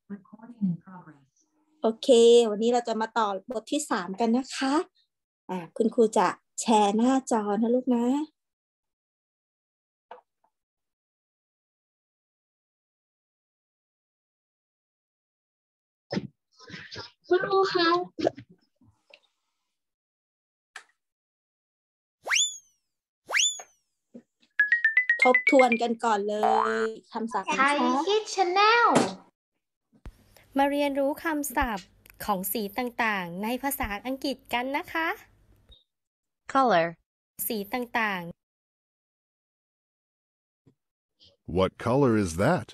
โอเค วันนี้เราจะมาต่อบทที่3กันนะคะคุณครูจะแชร์หน้าจอนะลูกนะคุณครูคะทบทวนกันก่อนเลยคำศัพท์นะคะ Thai Hit Channel มาเรียนรู้คำศัพท์ของสีต่างๆในภาษาอังกฤษกันนะคะ Color. สีต่าง What color is that?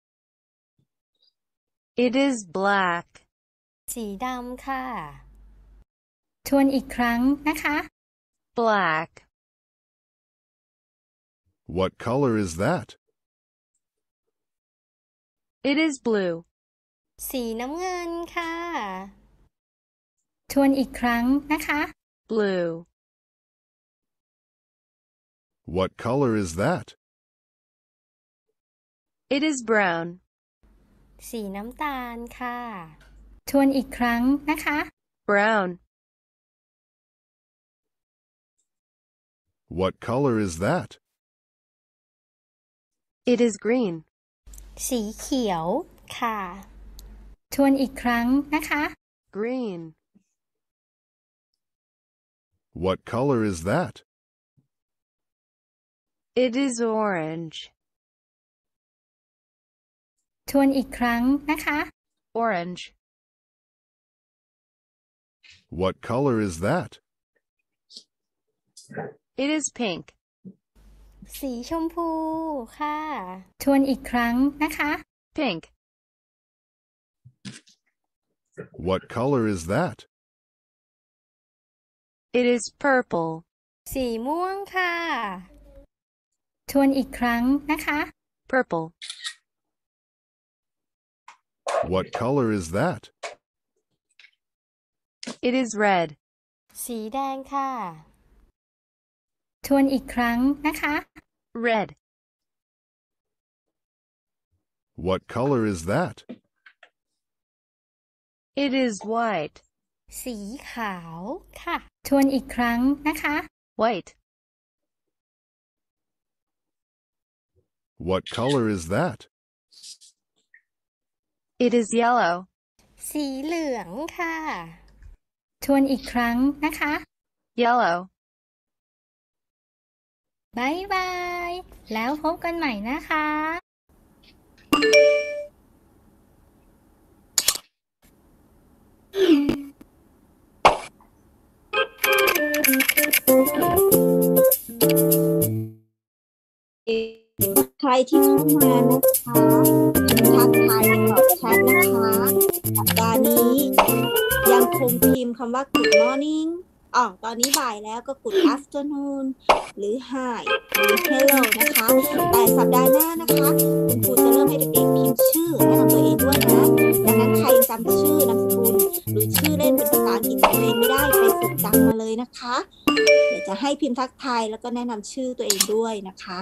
It is black. ๆ สีดำค่ะ ทวนอีกครั้งนะคะ Black. What color is that? It is blue. สีน้ำเงินค่ะ ทวนอีกครั้งนะคะ Blue. What color is that? It is brown. สีน้ำตาลค่ะ ทวนอีกครั้งนะคะ Brown. What color is that? It is green. สีเขียวค่ะ ทวนอีกครั้งนะคะ Green. What color is that? It is orange. ทวนอีกครั้งนะคะ Orange. What color is that? It is pink. สีชมพูค่ะ ทวนอีกครั้งนะคะ Pink. What color is that? It is purple. สีม่วงค่ะ ทวนอีกครั้งนะคะ Purple. What color is that? It is red. สีแดงค่ะ ทวนอีกครั้งนะคะ Red. What color is that? It is white. สีขาวค่ะ ทวนอีกครั้งนะคะ White. What color is that? It is yellow. สีเหลืองค่ะ ทวนอีกครั้งนะคะ Yellow. บ๊ายบาย แล้วพบกันใหม่นะคะใครที่เข้ามานะคะทักทายในตอบแชทนะคะสัปดาห์นี้ยังคงพิมพ์คำว่า good morning ตอนนี้บ่ายแล้วก็ good afternoon หรือ hi หรือ hello นะคะแต่สัปดาห์หน้านะคะคุณครูจะเริ่มให้เด็กๆพิมพ์ชื่อแนะนำตัวเองด้วยนะดังนั้นใครยังจำชื่อนามสกุลหรือชื่อเล่นเป็นภาษาอังกฤษของตัวเองไม่ได้ไปฝึกจำมาเลยนะคะเดี๋ยวจะให้พิมพ์ทักทายแล้วก็แนะนำชื่อตัวเองด้วยนะคะ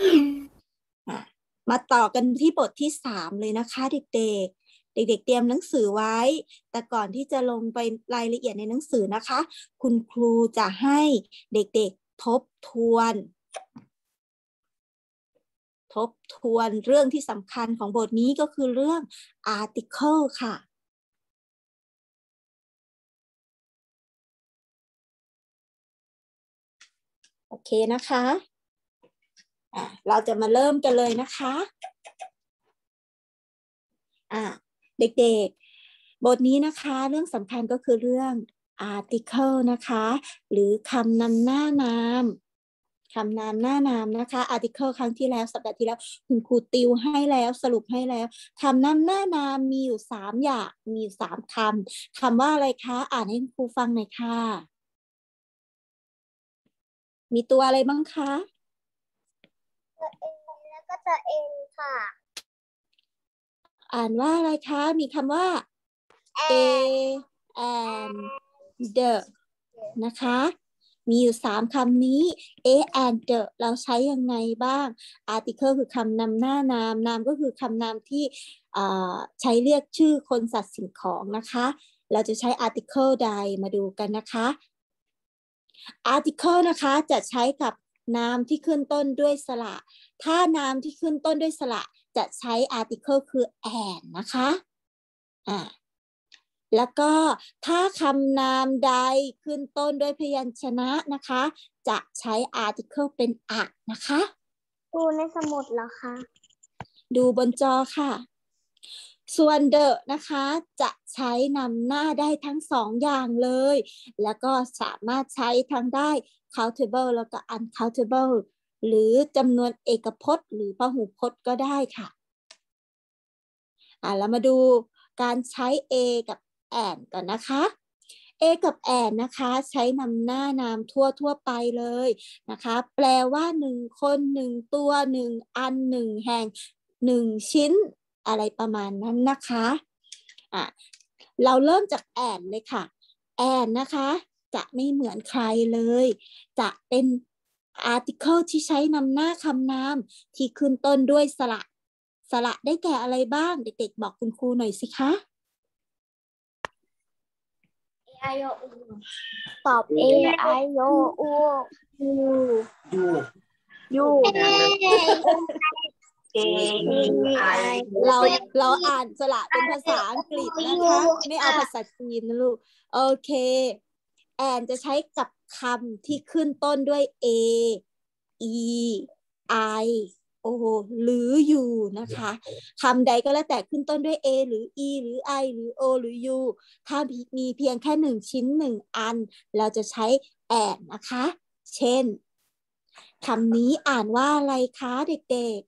มาต่อกันที่บทที่3เลยนะคะเด็กๆเด็กๆเตรียมหนังสือไว้แต่ก่อนที่จะลงไปรายละเอียดในหนังสือนะคะคุณครูจะให้เด็กๆทบทวนเรื่องที่สำคัญของบทนี้ก็คือเรื่อง article ค่ะโอเคนะคะเราจะมาเริ่มกันเลยนะคะเด็กๆบทนี้นะคะเรื่องสำคัญก็คือเรื่อง article นะคะหรือคำนำหน้านามนะคะ article ครั้งที่แล้วสัปดาห์ที่แล้วคุณครูติวให้แล้วสรุปให้แล้วคำนำหน้านามมีอยู่3อย่างมีอยู่3คำว่าอะไรคะอ่านให้คุณครูฟังหน่อยค่ะมีตัวอะไรบ้างคะแล้วก็ตัวเองค่ะอ่านว่าอะไรคะมีคำว่า a and the นะคะมีอยู่3คำนี้ a and the เราใช้ยังไงบ้าง article คือคำนำหน้านามนามก็คือคำนามที่ใช้เรียกชื่อคนสัตว์สิ่งของนะคะเราจะใช้ article ใดมาดูกันนะคะ article นะคะจะใช้กับนามที่ขึ้นต้นด้วยสระถ้านามที่ขึ้นต้นด้วยสระจะใช้ article คือ and นะคะแล้วก็ถ้าคำนามใดขึ้นต้นด้วยพยัญชนะนะคะจะใช้ article เป็นอะนะคะดูในสมุดเหรอคะดูบนจอค่ะส่วน the นะคะจะใช้นำหน้าได้ทั้ง2อย่างเลยแล้วก็สามารถใช้ทั้งได้ countable แล้วก็ uncountable หรือจำนวนเอกพจน์หรือพหูพจน์ก็ได้ค่ะแล้วมาดูการใช้ a กับ and ก่อนนะคะ a กับ and นะคะใช้นำหน้านามทั่วไปเลยนะคะแปลว่า1คน1ตัว1อัน1แห่ง1ชิ้นอะไรประมาณนั้นนะคะเราเริ่มจาก and เลยค่ะ and นะคะจะไม่เหมือนใครเลยจะเป็น article ที่ใช้นำหน้าคำนามที่ขึ้นต้นด้วยสระได้แก่อะไรบ้างเด็กๆบอกคุณครูหน่อยสิคะตอบ A I O U U เราอ่านสระเป็นภาษาอังกฤษนะคะไม่เอาภาษาจีนนะลูกโอเคแอนจะใช้กับคำที่ขึ้นต้นด้วย A E I O หรือ U นะคะคำใดก็แล้วแต่ขึ้นต้นด้วย A หรือ E หรือ I หรือ O หรือ U ถ้ามีเพียงแค่1ชิ้น1อันเราจะใช้แอนนะคะเช่นคำนี้อ่านว่าอะไรคะเด็กๆ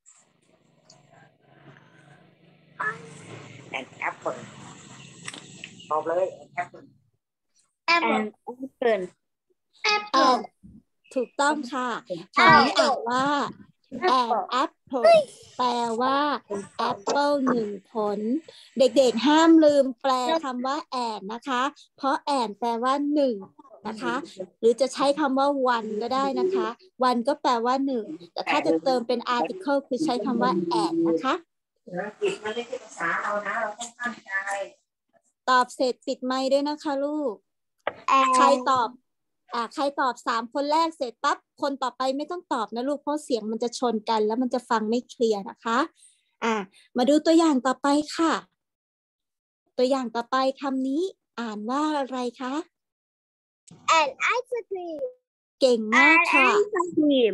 an apple ตอบเลย apple Apple ถูกต้องค่ะคำนี้อ่านว่า an apple แปลว่า apple 1 ผลเด็กๆห้ามลืมแปลคำว่า and นะคะเพราะ and แปลว่า1นะคะหรือจะใช้คำว่า one ก็ได้นะคะ one ก็แปลว่า1แต่ถ้าจะเติมเป็น article คือใช้คำว่า and นะคะจิตมันไม่ใช่ภาษาเรานะเราต้องตั้งใจตอบเสร็จปิดไมค์ด้วยนะคะลูกใครตอบ3คนแรกเสร็จปั๊บคนต่อไปไม่ต้องตอบนะลูกเพราะเสียงมันจะชนกันแล้วมันจะฟังไม่เคลียร์นะคะมาดูตัวอย่างต่อไปค่ะตัวอย่างต่อไปคำนี้อ่านว่าอะไรคะ an ice cream เก่งมากค่ะ an ice cream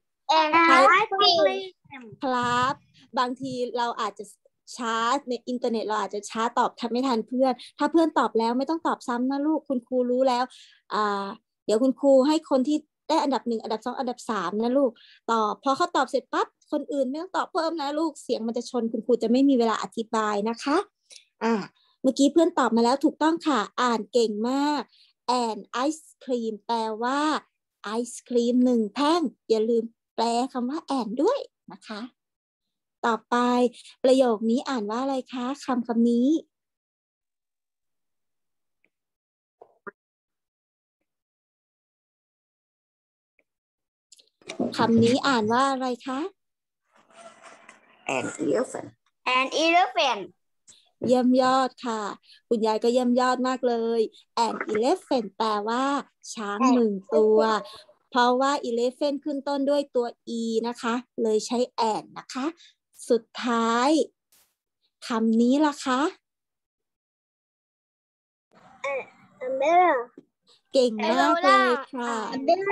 ครับบางทีเราอาจจะช้าในอินเทอร์เน็ตเราอาจจะช้าตอบไม่ทันเพื่อนถ้าเพื่อนตอบแล้วไม่ต้องตอบซ้ำนะลูกคุณครูรู้แล้วเดี๋ยวคุณครูให้คนที่ได้อันดับ1อันดับ2อันดับ3นะลูกตอบพอเขาตอบเสร็จปั๊บคนอื่นไม่ต้องตอบเพิ่มนะลูกเสียงมันจะชนคุณครูจะไม่มีเวลาอธิบายนะคะเมื่อกี้เพื่อนตอบมาแล้วถูกต้องค่ะอ่านเก่งมาก and ice cream แปลว่าไอศครีม1แท่งอย่าลืมแปลคำว่า and ด้วยนะคะต่อไปประโยคนี้อ่านว่าอะไรคะคำนี้คำนี้อ่านว่าอะไรคะ an elephant เยี่ยมยอดค่ะคุณยายก็เยี่ยมยอดมากเลย an elephant แปลว่าช้าง1ตัวเพราะว่า elephant ขึ้นต้นด้วยตัว e นะคะเลยใช้ an นะคะสุดท้ายคำนี้ล่ะคะ เก่งมากเลยค่ะเก่ง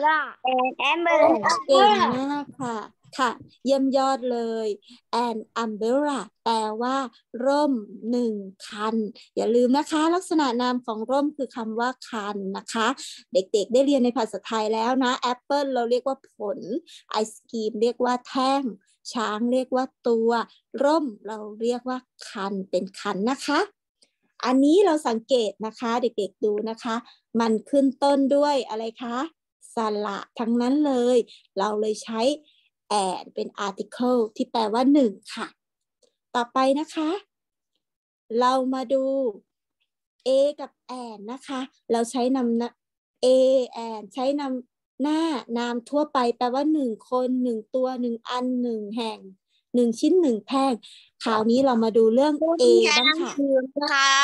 มากค่ะเยี่ยมยอดเลย an umbrella แปลว่าร่ม1คันอย่าลืมนะคะลักษณะนามของร่มคือคำว่าคันนะคะเด็กๆได้เรียนในภาษาไทยแล้วนะแอปเปิลเราเรียกว่าผลไอศกรีมเรียกว่าแท่งช้างเรียกว่าตัวร่มเราเรียกว่าคันเป็นคันนะคะอันนี้เราสังเกตนะคะเด็กๆดูนะคะมันขึ้นต้นด้วยอะไรคะสระทั้งนั้นเลยเราเลยใช้ and เป็น article ที่แปลว่า1ค่ะต่อไปนะคะเรามาดู a กับ and นะคะเราใช้นำ A and ใช้นำหน้านามทั่วไปแปลว่า1 คน1 ตัว1 อัน1 แห่ง1 ชิ้น1 แท่งคราวนี้เรามาดูเรื่อง A บ้างค่ะครับ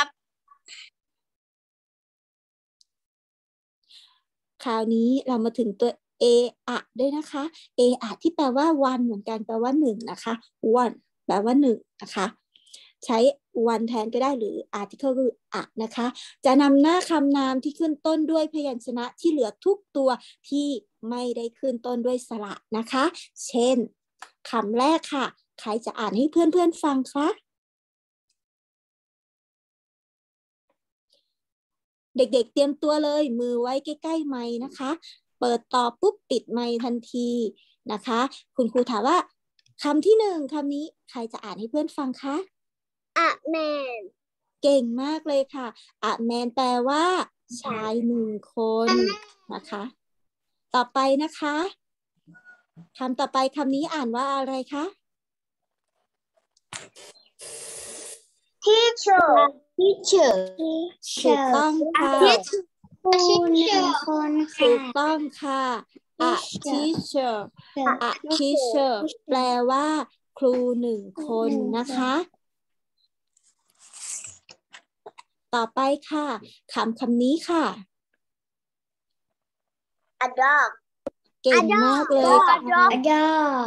คราวนี้เรามาถึงตัว A อะด้วยนะคะ A อะที่แปลว่าวันเหมือนกันแปลว่า1นะคะ one แปลว่า1นะคะใช้ one แทนก็ได้หรือ article คืออะนะคะจะนำหน้าคำนามที่ขึ้นต้นด้วยพยัญชนะที่เหลือทุกตัวที่ไม่ได้ขึ้นต้นด้วยสระนะคะเช่นคำแรกค่ะใครจะอ่านให้เพื่อนๆฟังคะเด็กๆเตรียมตัวเลยมือไว้ใกล้ๆไมค์นะคะเปิดต่อปุ๊บปิดไมค์ทันทีนะคะคุณครูถามว่าคำที่1คำนี้ใครจะอ่านให้เพื่อนฟังคะอะแมนเก่งมากเลยค่ะอะแมนแปลว่าชาย1 คนนะคะต่อไปนะคะคำต่อไปคำนี้อ่านว่าอะไรคะ teacher ถูกต้องค่ะครู1 คนค่ะถูกต้องค่ะ a teacher a teacher แปลว่าครู1 คนนะคะต่อไปค่ะคำนี้ค่ะ a dog เก่งมากเลยค่ะ a dog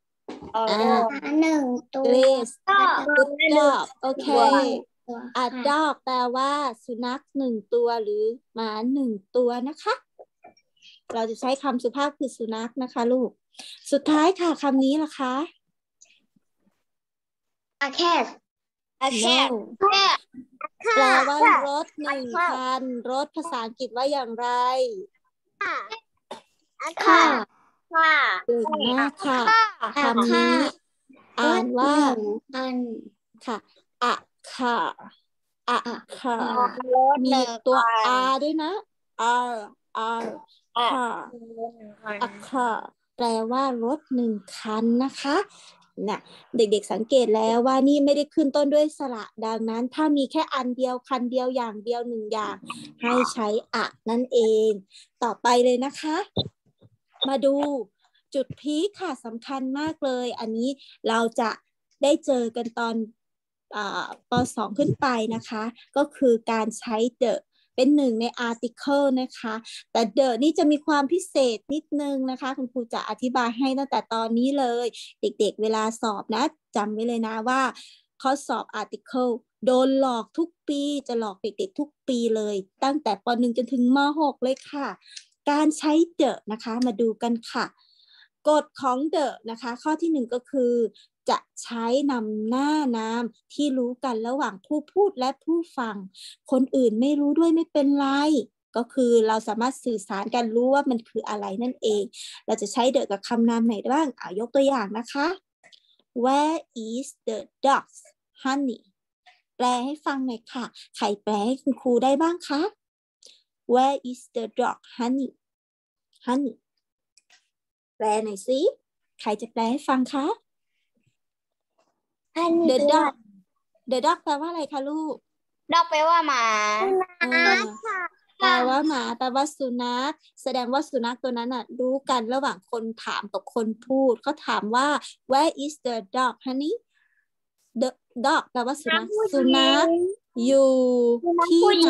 1 ตัว Grace good job โอเค a dog แปลว่าสุนัข1 ตัวหรือหมา1 ตัวนะคะเราจะใช้คำสุภาพคือสุนัขนะคะลูกสุดท้ายค่ะคำนี้ล่ะคะ a cat no แปลว่ารถ1 คันรถภาษาอังกฤษว่าอย่างไรค่ะเก่งมากค่ะคำนี้อ่านว่าค่ะอะค่ะอะค่ะมีตัว R ด้วยนะ R ค่ะอะค่ะแปลว่ารถ1 คันนะคะน่ะเด็กๆสังเกตแล้วว่านี่ไม่ได้ขึ้นต้นด้วยสระดังนั้นถ้ามีแค่อันเดียวคันเดียวอย่างเดียว1 อย่างให้ใช้อะนั่นเองต่อไปเลยนะคะมาดูจุดพีคค่ะสำคัญมากเลยอันนี้เราจะได้เจอกันตอนป.2 ขึ้นไปนะคะก็คือการใช้ the เป็น1 ใน article นะคะแต่ the นี่จะมีความพิเศษนิดนึงนะคะคุณครูจะอธิบายให้ตั้งแต่ตอนนี้เลยเด็กๆเวลาสอบนะจำไว้เลยนะว่าข้อสอบ article โดนหลอกทุกปีจะหลอกเด็กๆทุกปีเลยตั้งแต่ป.1 จนถึงม.6 เลยค่ะการใช้ the นะคะมาดูกันค่ะกฎของ the นะคะข้อที่1ก็คือจะใช้นำหน้านามที่รู้กันระหว่างผู้พูดและผู้ฟังคนอื่นไม่รู้ด้วยไม่เป็นไรก็คือเราสามารถสื่อสารกันรู้ว่ามันคืออะไรนั่นเองเราจะใช้ the กับคำนามไหนบ้างยกตัวอย่างนะคะ Where is the dog's honey แปลให้ฟังหน่อยค่ะใครแปลให้คุณครูได้บ้างคะ Where is the dog honey แปลหน่อยสิใครจะแปลให้ฟังคะ The dog แปลว่าอะไรคะลูก dog แปลว่าหมาแปลว่าหมาแปลว่าสุนัขแสดงว่าสุนัขตัวนั้นรู้กันระหว่างคนถามกับคนพูดเขาถามว่า Where is the dog honey the dog แปลว่าสุนัขอยู่ที่ไหน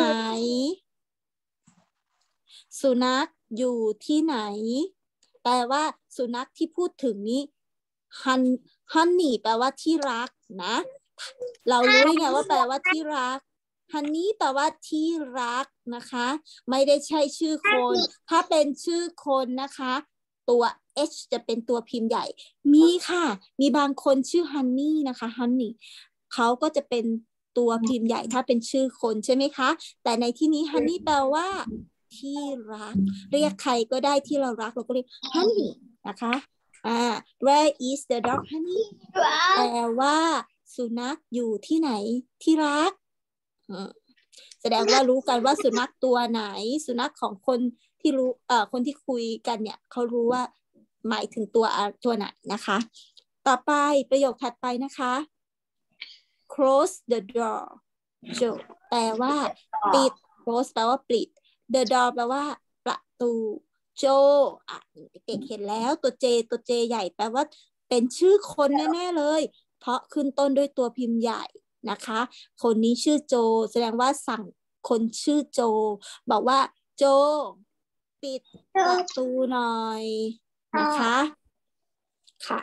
สุนัขอยู่ที่ไหนแปลว่าสุนัขที่พูดถึงนี้honey แปลว่าที่รักนะเรารู้ได้ไงว่าแปลว่าที่รักhoney แปลว่าที่รักนะคะไม่ได้ใช่ชื่อคนถ้าเป็นชื่อคนนะคะตัว H จะเป็นตัวพิมพ์ใหญ่มีค่ะมีบางคนชื่อ honey นะคะ honey เขาก็จะเป็นตัวพิมพ์ใหญ่ถ้าเป็นชื่อคนใช่ไหมคะแต่ในที่นี้ honey แปลว่าที่รักเรียกใครก็ได้ที่เรารักเราก็เรียก honey นะคะWhere is the dog honey แปลว่าสุนัขอยู่ที่ไหนที่รักแสดงว่ารู้กันว่าสุนัขตัวไหนสุนัขของคนที่รู้คนที่คุยกันเนี่ยเขารู้ว่าหมายถึงตัวไหนนะคะต่อไปประโยคถัดไปนะคะ close the door แปลว่าปิด close แปลว่าปิด the door แปลว่าประตูโจเด็กๆเห็นแล้วตัวเจใหญ่แปลว่าเป็นชื่อคนแน่ๆเลยเพราะขึ้นต้นด้วยตัวพิมพ์ใหญ่นะคะคนนี้ชื่อโจแสดงว่าสั่งคนชื่อโจบอกว่าโจปิดประตูหน่อยนะคะค่ะ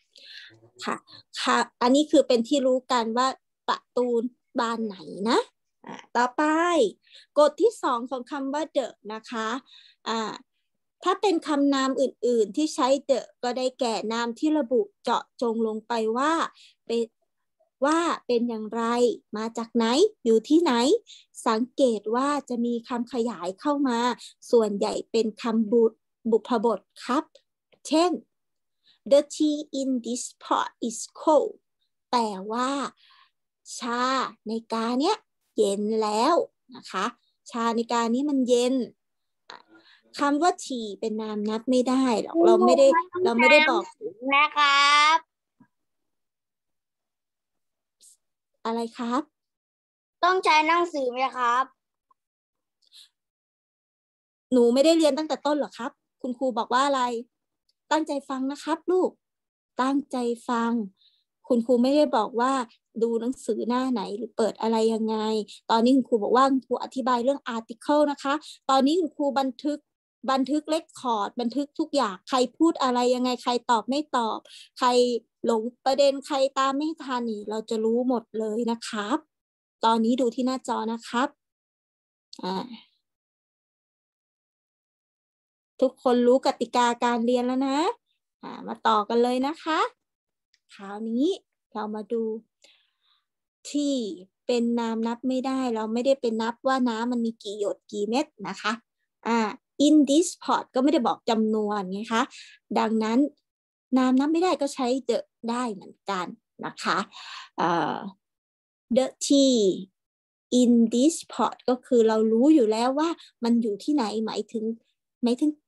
ค่ะอันนี้คือเป็นที่รู้กันว่าประตูบานไหนนะต่อไปกฎที่2ของคำว่า the นะคะถ้าเป็นคำนามอื่นๆที่ใช้ the ก็ได้แก่นามที่ระบุเจาะจงลงไปว่าเป็นอย่างไรมาจากไหนอยู่ที่ไหนสังเกตว่าจะมีคำขยายเข้ามาส่วนใหญ่เป็นคำบุพบทครับเช่น The tea in this pot is cold แต่ว่าชาในกาเนี้ยเย็นแล้วนะคะชาในกานี้มันเย็นคำว่า tea เป็นนามนับไม่ได้หรอกเราไม่ได้บอกนะครับอะไรครับต้องใช้หนังสือไหมครับหนูไม่ได้เรียนตั้งแต่ต้นหรอครับคุณครูบอกว่าอะไรตั้งใจฟังนะครับลูกตั้งใจฟังคุณครูไม่ได้บอกว่าดูหนังสือหน้าไหนหรือเปิดอะไรยังไงตอนนี้คุณครูบอกว่าคุณครูอธิบายเรื่อง article นะคะตอนนี้คุณครูบันทึกเรคคอร์ดบันทึกทุกอย่างใครพูดอะไรยังไงใครตอบไม่ตอบใครหลงประเด็นใครตามไม่ทันนี่เราจะรู้หมดเลยนะครับตอนนี้ดูที่หน้าจอนะครับทุกคนรู้กติกาการเรียนแล้วนะมาต่อกันเลยนะคะคราวนี้เรามาดูที่เป็นนามนับไม่ได้เราไม่ได้เป็นนับว่าน้ำมันมีกี่หยดกี่เม็ดนะคะin this pot ก็ไม่ได้บอกจำนวนไงคะดังนั้นนามนับไม่ได้ก็ใช้ the ได้เหมือนกันนะคะthe tea in this pot ก็คือเรารู้อยู่แล้วว่ามันอยู่ที่ไหนหมายถึงหมายถึง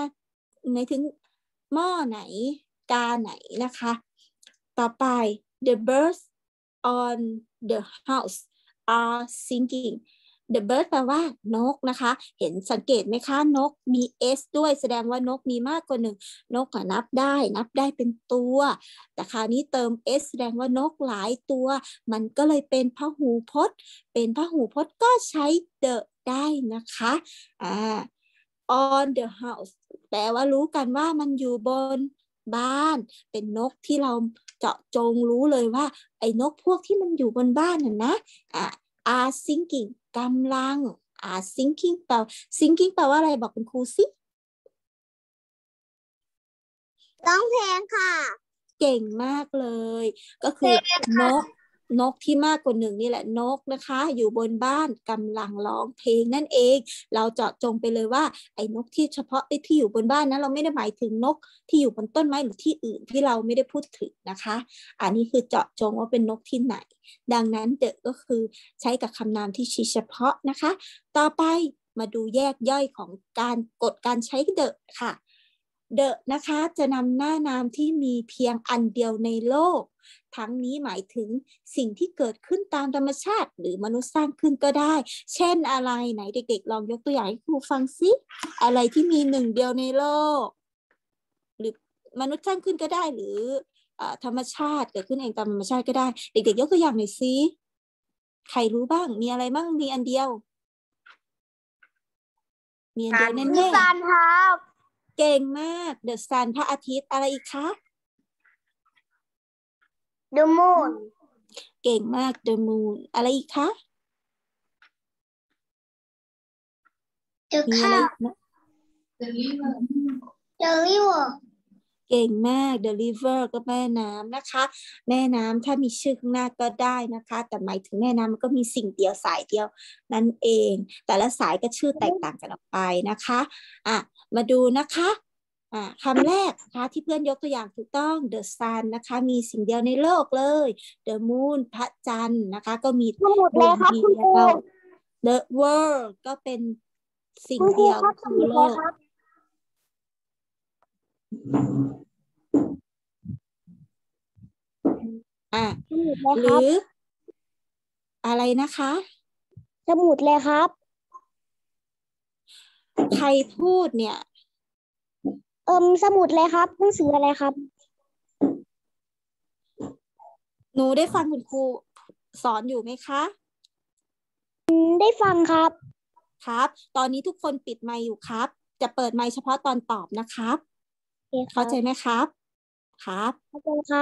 หม้อไหนกาไหนนะคะต่อไป the birds on the house are singing the bird แปลว่านกนะคะเห็นสังเกตไหมคะนกมี s ด้วยแสดงว่านกมีมากกว่า1นกนับได้เป็นตัวแต่คราวนี้เติม s แสดงว่านกหลายตัวมันก็เลยเป็นพหูพจน์ก็ใช้ the ได้นะคะon the house แปลว่ารู้กันว่ามันอยู่บนบ้านเป็นนกที่เราเจาะจงรู้เลยว่าไอ้นกพวกที่มันอยู่บนบ้านน่ะนะare singing กำลังsinging แปลว่าอะไรบอกคุณครูสิร้องเพลงค่ะเก่งมากเลยก็คือนกที่มากกว่า1นี่แหละนกนะคะอยู่บนบ้านกำลังร้องเพลงนั่นเองเราเจาะจงไปเลยว่าไอ้นกที่เฉพาะที่อยู่บนบ้านนั้นเราไม่ได้หมายถึงนกที่อยู่บนต้นไม้หรือที่อื่นที่เราไม่ได้พูดถึงนะคะอันนี้คือเจาะจงว่าเป็นนกที่ไหนดังนั้นเดอะก็คือใช้กับคำนามที่ชี้เฉพาะนะคะต่อไปมาดูแยกย่อยของการใช้เดอะค่ะเดอะนะคะจะนำหน้านามที่มีเพียงอันเดียวในโลกทั้งนี้หมายถึงสิ่งที่เกิดขึ้นตามธรรมชาติหรือมนุษย์สร้างขึ้นก็ได้เช่นอะไรไหนเด็กๆลองยกตัวอย่างให้ครูฟังสิอะไรที่มี1เดียวในโลกหรือมนุษย์สร้างขึ้นก็ได้หรือธรรมชาติเกิดขึ้นเองตามธรรมชาติก็ได้เด็กๆยกตัวอย่างหน่อยสิใครรู้บ้างมีอะไรบ้างมีอันเดียวแน่ๆ sun ครับเก่งมาก the sun พระอาทิตย์อะไรอีกคะ the moon เก่งมาก the moon อะไรอีกคะ มีอะไรอีกนะ the river เก่งมาก the river ก็แม่น้ำนะคะแม่น้ำถ้ามีชื่อข้างหน้าก็ได้นะคะแต่หมายถึงแม่น้ำมันก็มีสิ่งเดียวสายเดียวนั่นเองแต่ละสายก็ชื่อแตกต่างกันออกไปนะคะมาดูนะคะคำแรกนะคะที่เพื่อนยกตัวอย่างถูกต้อง the sun นะคะมีสิ่งเดียวในโลกเลย the moon พระจันทร์นะคะก็มีดวงเดียว the world ก็เป็นสิ่งเดียวคือโลกหรืออะไรนะคะสมุดเลยครับใครพูดเนี่ยสมุดเลยครับหนังสืออะไรครับหนูได้ฟังคุณครูสอนอยู่ไหมคะได้ฟังครับครับ ตอนนี้ทุกคนปิดไมค์อยู่ครับ จะเปิดไมค์เฉพาะตอนตอบนะครับ เข้าใจไหมครับ ครับเข้าใจครับ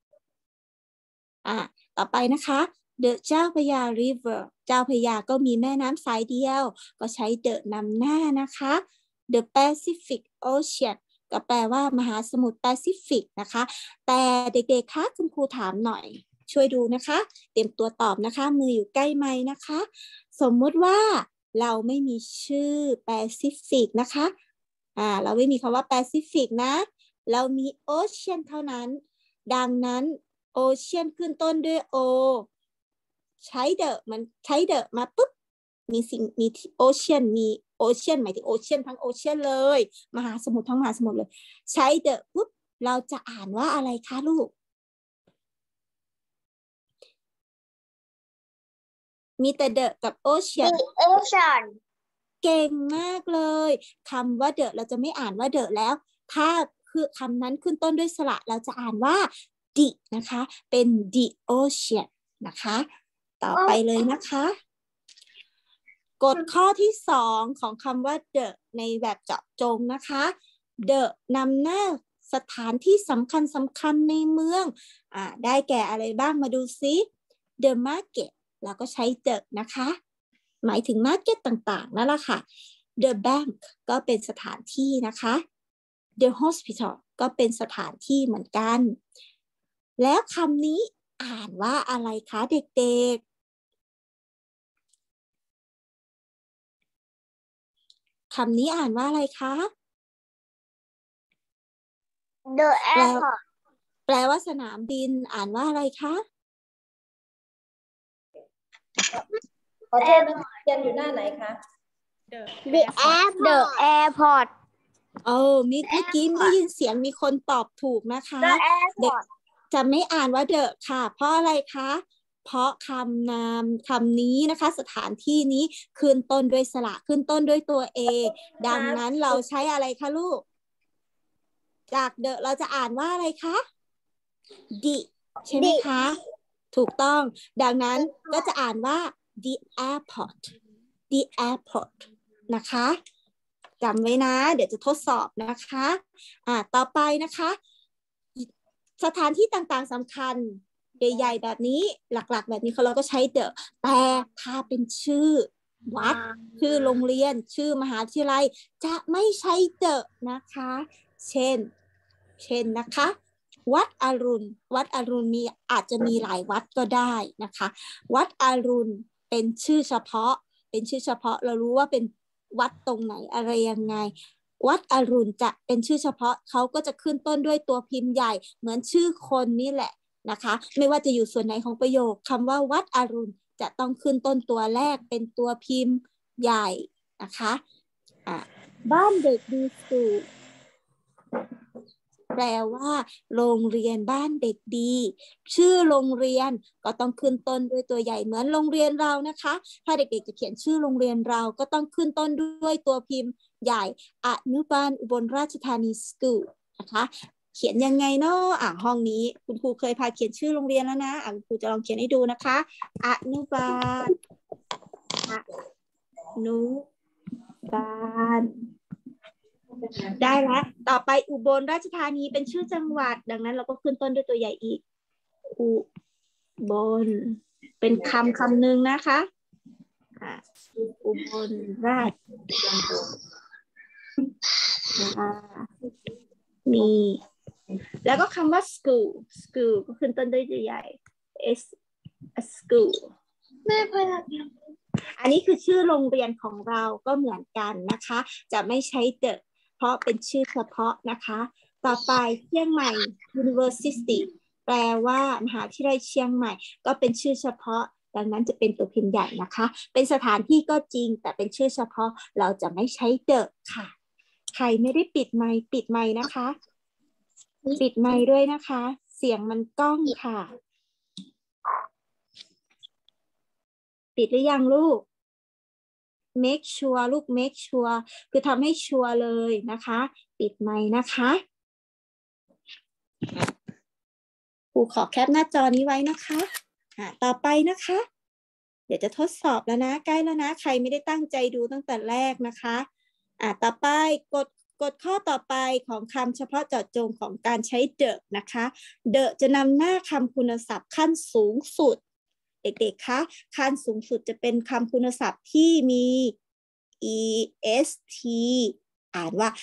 ต่อไปนะคะ The เจ้าพระยา River เจ้าพระยาก็มีแม่น้ำสายเดียว ก็ใช้ The นำหน้านะคะ The Pacific Ocean ก็แปลว่ามหาสมุทรแปซิฟิกนะคะ แต่เด็กๆคะคุณครูถามหน่อย ช่วยดูนะคะ เตรียมตัวตอบนะคะ มืออยู่ใกล้ไมค์นะคะ สมมุติว่าเราไม่มีชื่อแปซิฟิกนะคะ เราไม่มีคำว่าแปซิฟิกนะ เรามี Ocean เท่านั้น ดังนั้น Ocean ขึ้นต้นด้วย O ใช้เดอะมันใช้เดอะมาปุ๊บมีโอเชียนมีโอเชียนหมายถึงโอเชียนทั้งโอเชียนเลยมหาสมุทรทั้งมหาสมุทรเลยใช้เดอะปุ๊บเราจะอ่านว่าอะไรคะลูกมีแต่เดอะกับโอเชียน Ocean เก่งมากเลยคำว่าเดอะเราจะไม่อ่านว่าเดอะแล้วถ้าคือคำนั้นขึ้นต้นด้วยสระเราจะอ่านว่าดินะคะเป็น the ocean นะคะต่อไปเลยนะคะกฎข้อที่2ของคำว่า the ในแบบเจาะจงนะคะ the นำหน้าสถานที่สำคัญในเมืองได้แก่อะไรบ้างมาดูซิ the market เราก็ใช้ the นะคะหมายถึง market ต่างๆนั่นแหละค่ะ the bank ก็เป็นสถานที่นะคะ the hospital ก็เป็นสถานที่เหมือนกันแล้วคำนี้อ่านว่าอะไรคะเด็กๆคำนี้อ่านว่าอะไรคะ The Airport แปลว่าสนามบินอ่านว่าอะไรคะขอโทษนะเรียนอยู่หน้าไหนคะ The Airport เมื่อกี้ได้ยินเสียงมีคนตอบถูกนะคะ The เด็ก Airport จะไม่อ่านว่าเดอะค่ะเพราะอะไรคะเพราะคำนามคำนี้นะคะสถานที่นี้ขึ้นต้นด้วยสระขึ้นต้นด้วยตัว A ดังนั้นเราใช้อะไรคะลูกจากเดอะเราจะอ่านว่าอะไรคะดิใช่ไหมคะถูกต้องดังนั้นก็จะอ่านว่า the airport the airport นะคะจำไว้นะเดี๋ยวจะทดสอบนะคะต่อไปนะคะสถานที่ต่างๆสำคัญใหญ่ๆแบบนี้หลักๆแบบนี้เราก็ใช้ the แต่ถ้าเป็นชื่อวัดชื่อโรงเรียนชื่อมหาวิทยาลัยจะไม่ใช้ the นะคะเช่นนะคะวัดอรุณอาจจะมีหลายวัดก็ได้นะคะวัดอรุณเป็นชื่อเฉพาะเรารู้ว่าเป็นวัดตรงไหนอะไรยังไงวัดอรุณจะเป็นชื่อเฉพาะเขาก็จะขึ้นต้นด้วยตัวพิมพ์ใหญ่เหมือนชื่อคนนี่แหละนะคะไม่ว่าจะอยู่ส่วนไหนของประโยคคำว่าวัดอรุณจะต้องขึ้นต้นตัวแรกเป็นตัวพิมพ์ใหญ่นะคะบ้านเด็กดีสูแปลว่าโรงเรียนบ้านเด็กดีชื่อโรงเรียนก็ต้องขึ้นต้นด้วยตัวใหญ่เหมือนโรงเรียนเรานะคะถ้าเด็กๆจะเขียนชื่อโรงเรียนเราก็ต้องขึ้นต้นด้วยตัวพิมพ์ใหญ่อนุบาลอุบลราชธานีสคูลนะคะเขียนยังไงเนาะห้องนี้คุณครูเคยพาเขียนชื่อโรงเรียนแล้วนะคุณครูจะลองเขียนให้ดูนะคะอนุบาลได้แล้วต่อไปอุบลราชธานีเป็นชื่อจังหวัดดังนั้นเราก็ขึ้นต้นด้วยตัวใหญ่อีกอุบลเป็นคำหนึ่งนะคะอุบลราชมีแล้วก็คำว่า school ก็ขึ้นต้นด้วยตัวใหญ่ s school อันนี้คือชื่อโรงเรียนของเราก็เหมือนกันนะคะจะไม่ใช้ the เพราะเป็นชื่อเฉพาะนะคะต่อไปเชียงใหม่ University แปลว่ามหาวิทยาลัยเชียงใหม่ก็เป็นชื่อเฉพาะดังนั้นจะเป็นตัวพิมพ์ใหญ่นะคะเป็นสถานที่ก็จริงแต่เป็นชื่อเฉพาะเราจะไม่ใช้ the ค่ะใครไม่ได้ปิดไมค์นะคะปิดไมค์ด้วยนะคะเสียงมันก้องค่ะปิดหรือยังลูก make sure ลูก make sure คือทำให้ชัวร์เลยนะคะปิดไมค์นะคะครูขอแคปหน้าจอนี้ไว้นะคะต่อไปนะคะเดี๋ยวจะทดสอบแล้วนะใกล้แล้วนะใครไม่ได้ตั้งใจดูตั้งแต่แรกนะคะต่อไปกดข้อต่อไปของคำเฉพาะเจาะจงของการใช้ the นะคะ the จะนำหน้าคำคุณศัพท์ขั้นสูงสุดเด็กๆคะขั้นสูงสุดจะเป็นคำคุณศัพท์ที่มี est อ่านว่า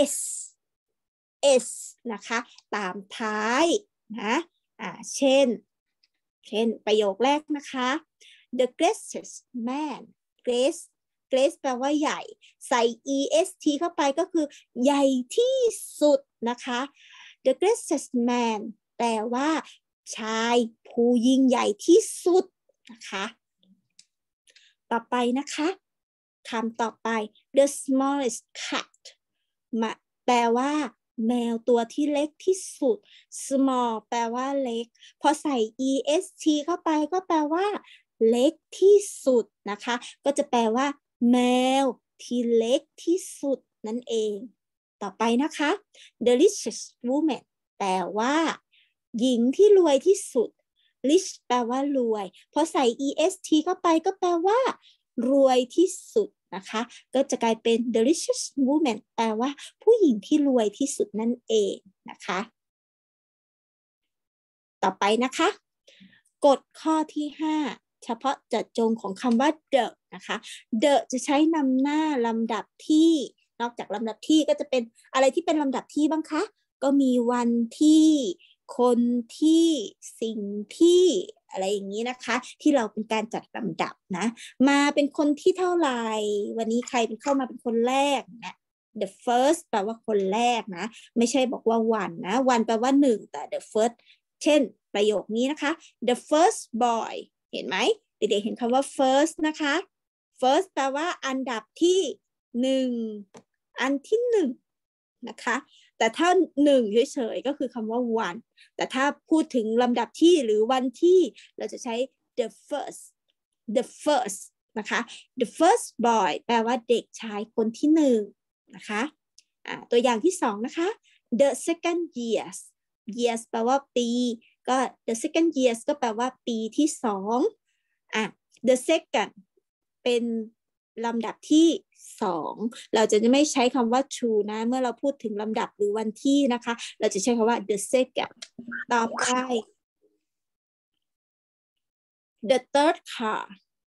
s นะคะตามท้ายนะเช่นประโยคแรกนะคะ the greatest man great แปลว่าใหญ่ใส่ est เข้าไปก็คือใหญ่ที่สุดนะคะ the greatest man แปลว่าชายผู้ยิ่งใหญ่ที่สุดนะคะต่อไปนะคะคำต่อไป the smallest cat แปลว่าแมวตัวที่เล็กที่สุด small แปลว่าเล็กพอใส่ est เข้าไปก็แปลว่าเล็กที่สุดนะคะก็จะแปลว่าแมวที่เล็กที่สุดนั่นเองต่อไปนะคะ the richest woman แปลว่าหญิงที่รวยที่สุด rich แปลว่ารวยพอใส่ est เข้าไปก็แปลว่ารวยที่สุดนะคะก็จะกลายเป็น the richest woman แปลว่าผู้หญิงที่รวยที่สุดนั่นเองนะคะต่อไปนะคะกฎข้อที่5เฉพาะเจาะจงของคำว่า the นะคะ the จะใช้นำหน้าลำดับที่นอกจากลำดับที่ก็จะเป็นอะไรที่เป็นลำดับที่บ้างคะก็มีวันที่คนที่สิ่งที่อะไรอย่างนี้นะคะที่เราเป็นการจัดลำดับนะมาเป็นคนที่เท่าไหร่วันนี้ใครเป็นเข้ามาเป็นคนแรกนะ the first แปลว่าคนแรกนะไม่ใช่บอกว่าวันนะวันแปลว่า1แต่ the first เช่นประโยคนี้นะคะ the first boy เห็นไหมเด็กๆเห็นคำว่า first นะคะ first แปลว่าอันดับที่1อันที่1นะคะแต่ถ้า1เฉยๆก็คือคำว่า one แต่ถ้าพูดถึงลำดับที่หรือวันที่เราจะใช้ the first นะคะ the first boy แปลว่าเด็กชายคนที่1นะคะตัวอย่างที่2นะคะ the second years แปลว่าปีก็ the second years ก็แปลว่าปีที่2the second เป็นลำดับที่2เราจะไม่ใช้คำว่า true นะเมื่อเราพูดถึงลำดับหรือวันที่นะคะเราจะใช้คำว่า the second ต่อไป the third car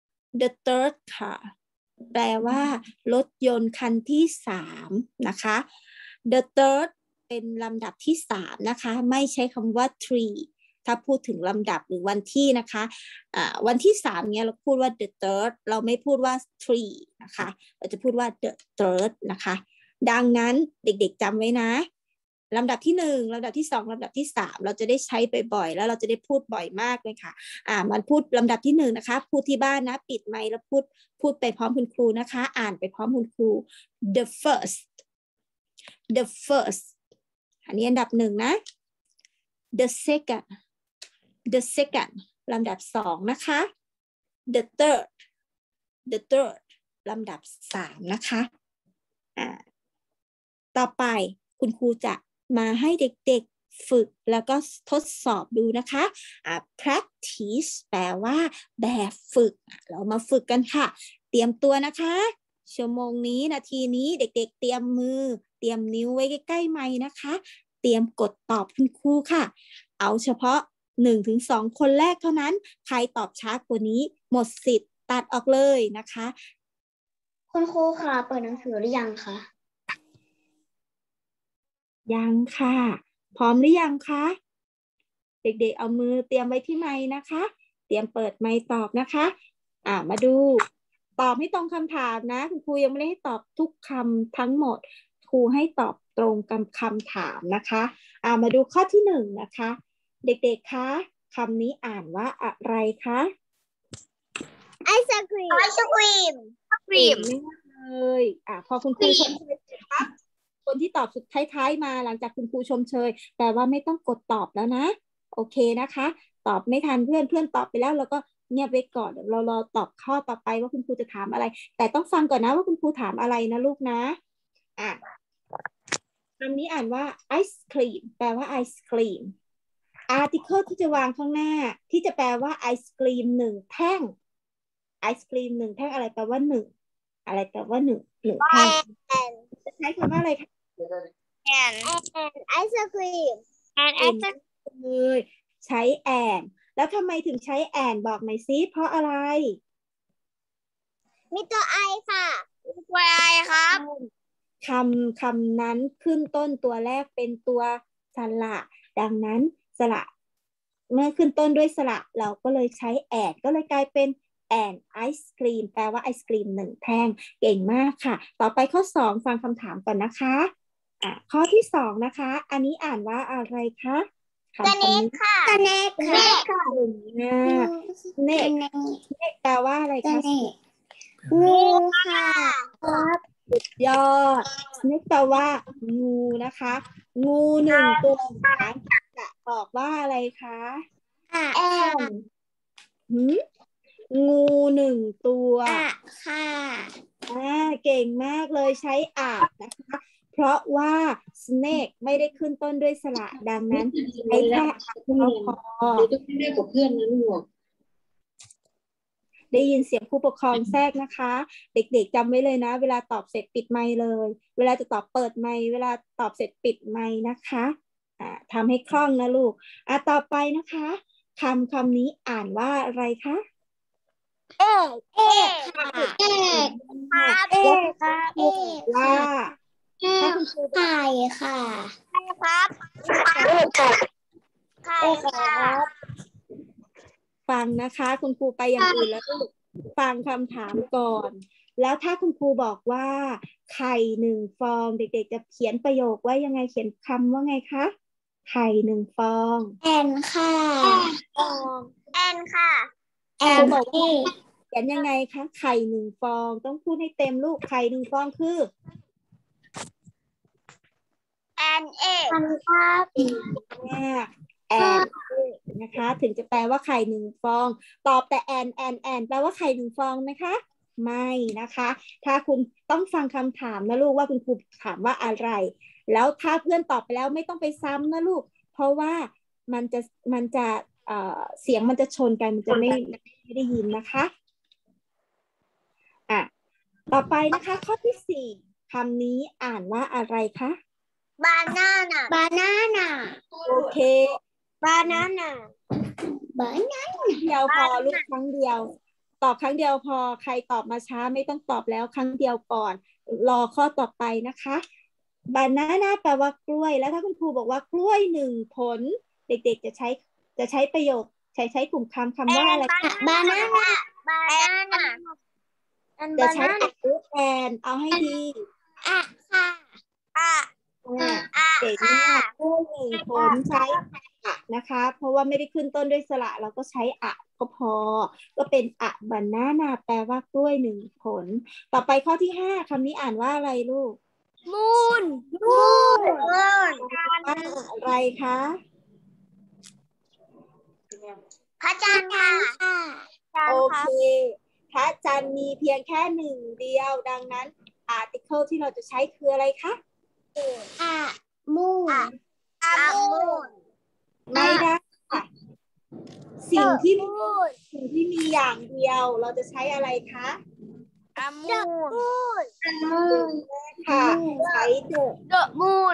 แปลว่ารถยนต์คันที่3นะคะ the third เป็นลำดับที่3นะคะไม่ใช้คำว่า three ถ้าพูดถึงลำดับหรือวันที่นะคะวันที่3เนี่ยเราพูดว่า the third เราไม่พูดว่า three นะคะเราจะพูดว่า the third นะคะดังนั้นเด็กๆจำไว้นะลำดับที่1ลำดับที่2ลำดับที่3เราจะได้ใช้บ่อยๆแล้วเราจะได้พูดบ่อยมากเลยค่ะมันพูดลำดับที่1นะคะพูดที่บ้านนะปิดไมค์แล้วพูดไปพร้อมคุณครูนะคะอ่านไปพร้อมคุณครู the first อันนี้อันดับ1นะ the second ลำดับ2นะคะ the third ลำดับ3นะคะต่อไปคุณครูจะมาให้เด็กๆฝึกแล้วก็ทดสอบดูนะคะ practice แปลว่าแบบฝึกเรามาฝึกกันค่ะเตรียมตัวนะคะชั่วโมงนี้นาทีนี้เด็กๆเตรียมมือเตรียมนิ้วไว้ใกล้ๆไมค์นะคะเตรียมกดตอบคุณครูค่ะเอาเฉพาะ 1-2 คนแรกเท่านั้นใครตอบช้ากว่านี้หมดสิทธิ์ตัดออกเลยนะคะคุณครูค่ะเปิดหนังสือหรือยังคะยังค่ะพร้อมหรือยังคะเด็กๆเอามือเตรียมไว้ที่ไมค์นะคะเตรียมเปิดไมค์ตอบนะคะมาดูตอบให้ตรงคำถามนะคุณครูยังไม่ได้ให้ตอบทุกคำทั้งหมดครูให้ตอบตรงกับคำถามนะคะมาดูข้อที่1นะคะเด็กๆคะคำนี้อ่านว่าอะไรคะไอศกรีมเลยพอคุณครูชมเชยครับคนที่ตอบสุดท้ายๆมาหลังจากคุณครูชมเชยแปลว่าไม่ต้องกดตอบแล้วนะโอเคนะคะตอบไม่ทันเพื่อนตอบไปแล้วเราก็เงียบไว้ก่อนเดี๋ยวเรารอตอบข้อต่อไปว่าคุณครูจะถามอะไร แต่ต้องฟังก่อนนะว่าคุณครูถามอะไรนะลูกนะคำนี้อ่านว่าไอศครีมแปลว่าไอศครีมarticle ที่จะวางข้างหน้าที่จะแปลว่าไอศกรีมหนึ่งแท่งไอศกรีมหนึ่งแท่งอะไรแปลว่าหนึ่งอะไรแปลว่าหนึ่งแท่งจะใช้คำว่าอะไรคะ andไอศครีม and ไอศเลยใช้แอนแล้วทำไมถึงใช้แอนบอกหน่อยซิเพราะอะไรมีตัวไอค่ะมีตัวไอครับคำนั้นขึ้นต้นตัวแรกเป็นตัวสระดังนั้นสระเมื่อขึ้นต้นด้วยสระเราก็เลยใช้แอนก็เลยกลายเป็นแอนไอศกรีมแปลว่าไอศกรีมหนึ่งแท่งเก่งมากค่ะต่อไปข้อ2ฟังคำถามก่อนนะคะข้อที่2นะคะอันนี้อ่านว่าอะไรคะสเน็กค่ะสเน็กค่ะสเน็กแปลว่าอะไรคะงูค่ะสุดยอดสเน็กแปลว่างูนะคะงูหนึ่งตัวจะบอกว่าอะไรคะแอนงูหนึ่งตัวค่ะเก่งมากเลยใช้นะคะเพราะว่า snake ไม่ได้ขึ้นต้นด้วยสระดังนั้นใช้แค่พอได้กับเพื่อนนั้นหรอได้ยินเสียงผู้ปกครองแทรกนะคะเด็กๆจำไว้เลยนะเวลาตอบเสร็จปิดไมค์เลยเวลาจะตอบเปิดไมค์เวลาตอบเสร็จปิดไมค์นะคะทำให้คล่องนะลูกต่อไปนะคะคำนี้อ่านว่าอะไรคะเอกค่ะเอกครับเอกครับเอกว่าไก่ค่ะไก่ครับไก่ครับฟังนะคะคุณครูไปอย่างอื่นแล้วฟังคำถามก่อนแล้วถ้าคุณครูบอกว่าไข่1 ฟองเด็กๆจะเขียนประโยคว่ายังไงเขียนคำว่าไงคะไข่1 ฟองแอนค่ะแอนค่ะแอนบอกว่าเขียนยังไงคะไข่1 ฟองต้องพูดให้เต็มลูกไข่1 ฟองคือแอนเอกครับแอนนะคะถึงจะแปลว่าไข่1 ฟองตอบแต่แอนแปลว่าไข่1 ฟองไหมคะไม่นะคะถ้าคุณต้องฟังคำถามนะลูกว่าคุณครูถามว่าอะไรแล้วถ้าเพื่อนตอบไปแล้วไม่ต้องไปซ้ำนะลูกเพราะว่ามันจะเสียงมันจะชนกันมันจะไม่ได้ยินนะคะต่อไปนะคะข้อที่4คำนี้อ่านว่าอะไรคะ banana โอเค banana เดียวพอลูกครั้งเดียวตอบครั้งเดียวพอใครตอบมาช้าไม่ต้องตอบแล้วครั้งเดียวก่อนรอข้อต่อไปนะคะbananaแปลว่ากล้วยแล้วถ้าคุณครูบอกว่ากล้วย1 ผลเด็กๆจะใช้ประโยคใช้กลุ่มคำว่าอะไร banana จะใช้แอนเอาให้ดีเก่งมากกล้วย1 ผลใช้นะคะเพราะว่าไม่ได้ขึ้นต้นด้วยสระเราก็ใช้ก็พอก็เป็นbanana แปลว่ากล้วย1 ผลต่อไปข้อที่5คำนี้อ่านว่าอะไรลูก moon อะไรคะพระจันทร์ค่ะโอเคพระจันทร์มีเพียงแค่1 เดียวดังนั้น article ที่เราจะใช้คืออะไรคะ moon ไม่ได้ค่ะสิ่งที่มีอย่างเดียวเราจะใช้อะไรคะ moon ค่ะใช้ the moon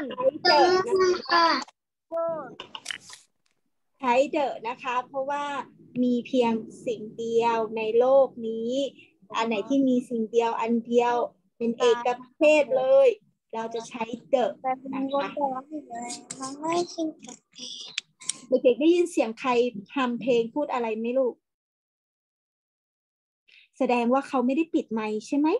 ใช้ the นะคะเพราะว่ามีเพียงสิ่งเดียวในโลกนี้อันไหนที่มีสิ่งเดียวอันเดียวเป็นเอกเภทเลยเราจะใช้ the นะคะเด็กๆได้ยินเสียงใครทำเพลงพูดอะไรไหมลูกแสดงว่าเขาไม่ได้ปิดไมค์ใช่ไหม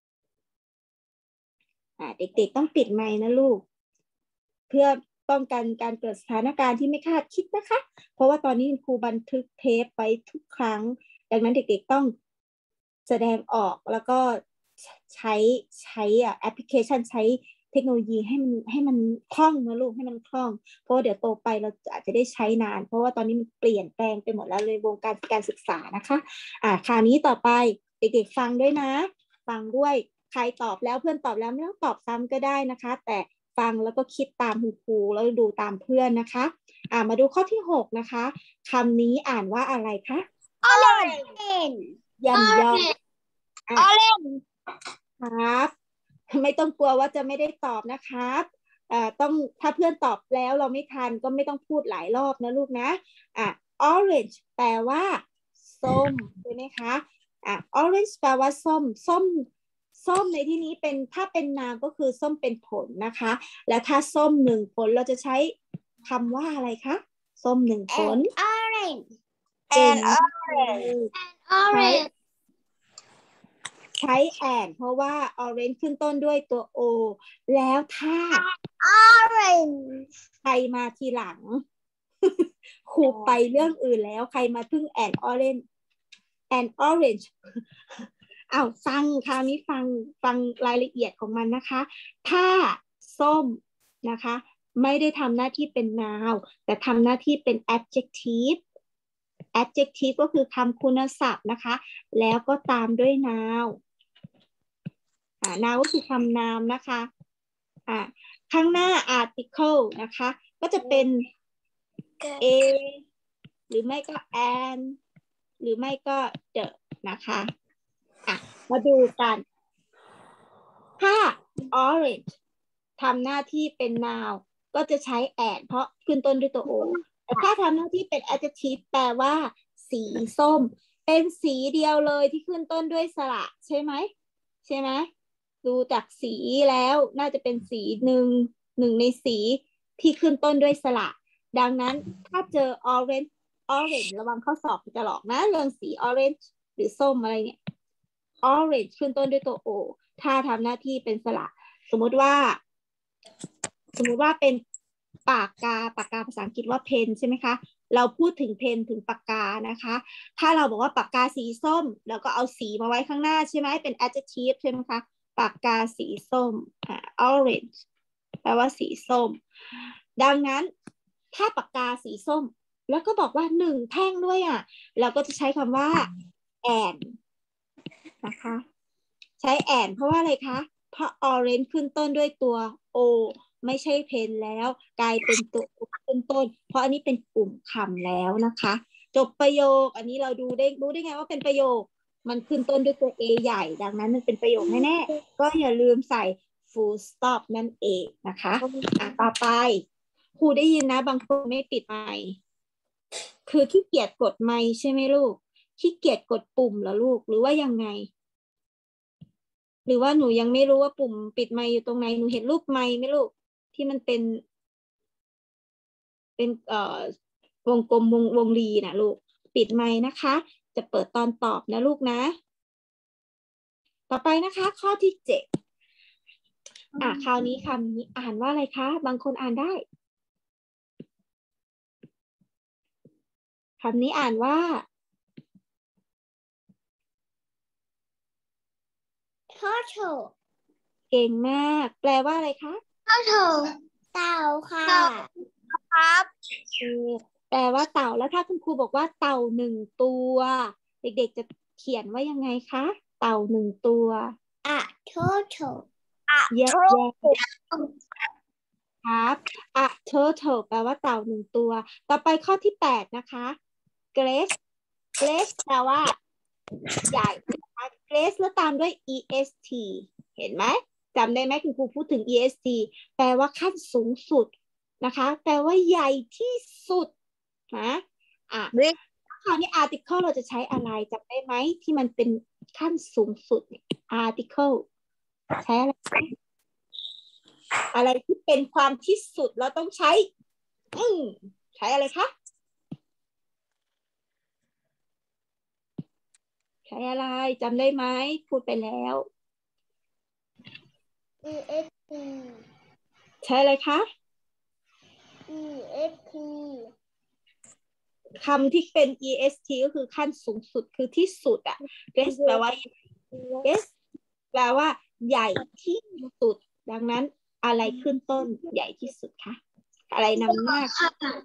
เด็กๆต้องปิดไมค์นะลูกเพื่อป้องกันการเกิดสถานการณ์ที่ไม่คาดคิดนะคะเพราะว่าตอนนี้ครูบันทึกเทปไปทุกครั้งดังนั้นเด็กๆต้องแสดงออกแล้วก็ใช้แอปพลิเคชันใช้เทคโนโลยีให้มันคล่องนะลูกให้มันคล่องเพราะว่าเดี๋ยวโตไปเราอาจจะได้ใช้นานเพราะว่าตอนนี้มันเปลี่ยนแปลงไปหมดแล้วเลยวงการศึกษานะคะคราวนี้ต่อไปเด็กๆฟังด้วยนะฟังด้วยใครตอบแล้วเพื่อนตอบแล้วไม่ต้องตอบซ้ำก็ได้นะคะแต่ฟังแล้วก็คิดตามคุณครูแล้วดูตามเพื่อนนะคะมาดูข้อที่6นะคะคำนี้อ่านว่าอะไรคะ orange ยันยอ orange ครับไม่ต้องกลัวว่าจะไม่ได้ตอบนะครับต้องถ้าเพื่อนตอบแล้วเราไม่ทันก็ไม่ต้องพูดหลายรอบนะลูกนะorange แปลว่าส้มใช่ไหมคะorange แปลว่าส้มในที่นี้เป็นถ้าเป็นนามก็คือส้มเป็นผลนะคะแล้วถ้าส้ม1 ผลเราจะใช้คำว่าอะไรคะส้ม1 ผล orange เก่ง orange ใช้แอนเพราะว่า orange ขึ้นต้นด้วยตัว o แล้วถ้า orange ใครมาทีหลัง ครูไปเรื่องอื่นแล้วใครมาพึ่ง and orange ฟังคราวนี้ฟังรายละเอียดของมันนะคะถ้าส้มนะคะไม่ได้ทำหน้าที่เป็น noun แต่ทำหน้าที่เป็น adjective ก็คือคำคุณศัพท์นะคะแล้วก็ตามด้วย noun noun ก็คือคำนามนะคะข้างหน้า article นะคะก็จะเป็น a หรือไม่ก็ an หรือไม่ก็ the นะคะมาดูกันถ้า orange ทำหน้าที่เป็น noun ก็จะใช้ and เพราะขึ้นต้นด้วยตัว o แต่ถ้าทำหน้าที่เป็น adjective แปลว่าสีส้มเป็นสีเดียวเลยที่ขึ้นต้นด้วยสระใช่ไหมดูจากสีแล้วน่าจะเป็นสีหนึ่งในสีที่ขึ้นต้นด้วยสระดังนั้นถ้าเจอ orange ระวังข้อสอบจะหลอกนะเรื่องสี orange หรือส้มอะไรเนี่ย orange ขึ้นต้นด้วยตัว o ถ้าทำหน้าที่เป็นสระสมมติว่าเป็นปากกาภาษาอังกฤษว่าเพนใช่ไหมคะเราพูดถึงเพนถึงปากกานะคะถ้าเราบอกว่าปากกาสีส้มแล้วก็เอาสีมาไว้ข้างหน้าใช่ไหมเป็น adjective ใช่ไหมคะปากกาสีส้มorange แปลว่าสีส้มดังนั้นถ้าปากกาสีส้มแล้วก็บอกว่า1 แท่งด้วยเราก็จะใช้คำว่า and นะคะใช้ and เพราะว่าอะไรคะเพราะ orange ขึ้นต้นด้วยตัว o ไม่ใช่เพนแล้วกลายเป็นตัวขึ้นต้นเพราะอันนี้เป็นกลุ่มคำแล้วนะคะจบประโยคอันนี้เรารู้ได้ไงว่าเป็นประโยคมันขึ้นต้นด้วยตัว a ใหญ่ดังนั้นมันเป็นประโยคแน่ๆก็อย่าลืมใส่ full stop นั่นเองนะคะต่อไปครูได้ยินนะบางคนไม่ปิดไมค์คือขี้เกียจกดไมค์ใช่ไหมลูกขี้เกียจกดปุ่มเหรอลูกหรือว่ายังไงหรือว่าหนูยังไม่รู้ว่าปุ่มปิดไมค์อยู่ตรงไหนหนูเห็นรูปไมค์ไหมลูกที่มันเป็นวงกลมวงรีนะลูกปิดไมค์นะคะจะเปิดตอนตอบนะลูกนะต่อไปนะคะข้อที่7คราวนี้คำนี้อ่านว่าอะไรคะบางคนอ่านได้คำนี้อ่านว่า turtle เก่งมากแปลว่าอะไรคะ turtle เต่าค่ะครับแปลว่าเต่าแล้วถ้าคุณครูบอกว่าเต่า1 ตัวเด็กๆจะเขียนว่ายังไงคะเต่า1 ตัว turtle แยกครับ a turtle แปลว่าเต่า1 ตัวต่อไปข้อที่8นะคะ grace แปลว่าใหญ่นะคะ grace แล้วตามด้วย est เห็นไหมจำได้ไหมคุณครูพูดถึง est แปลว่าขั้นสูงสุดนะคะแปลว่าใหญ่ที่สุดนะคราวนี้ article เราจะใช้อะไรจำได้ไหมที่มันเป็นขั้นสูงสุด article ใช้อะไรที่เป็นความที่สุดเราต้องใช้ใช้อะไรคะใช้อะไรจำได้ไหมพูดไปแล้ว est ใช้อะไรคะ est คำที่เป็น est ก็คือขั้นสูงสุดคือที่สุดgrace แปลว่า grace แปลว่าใหญ่ที่สุดดังนั้นอะไรขึ้นต้นใหญ่ที่สุดคะอะไรนำหน้าค่ะ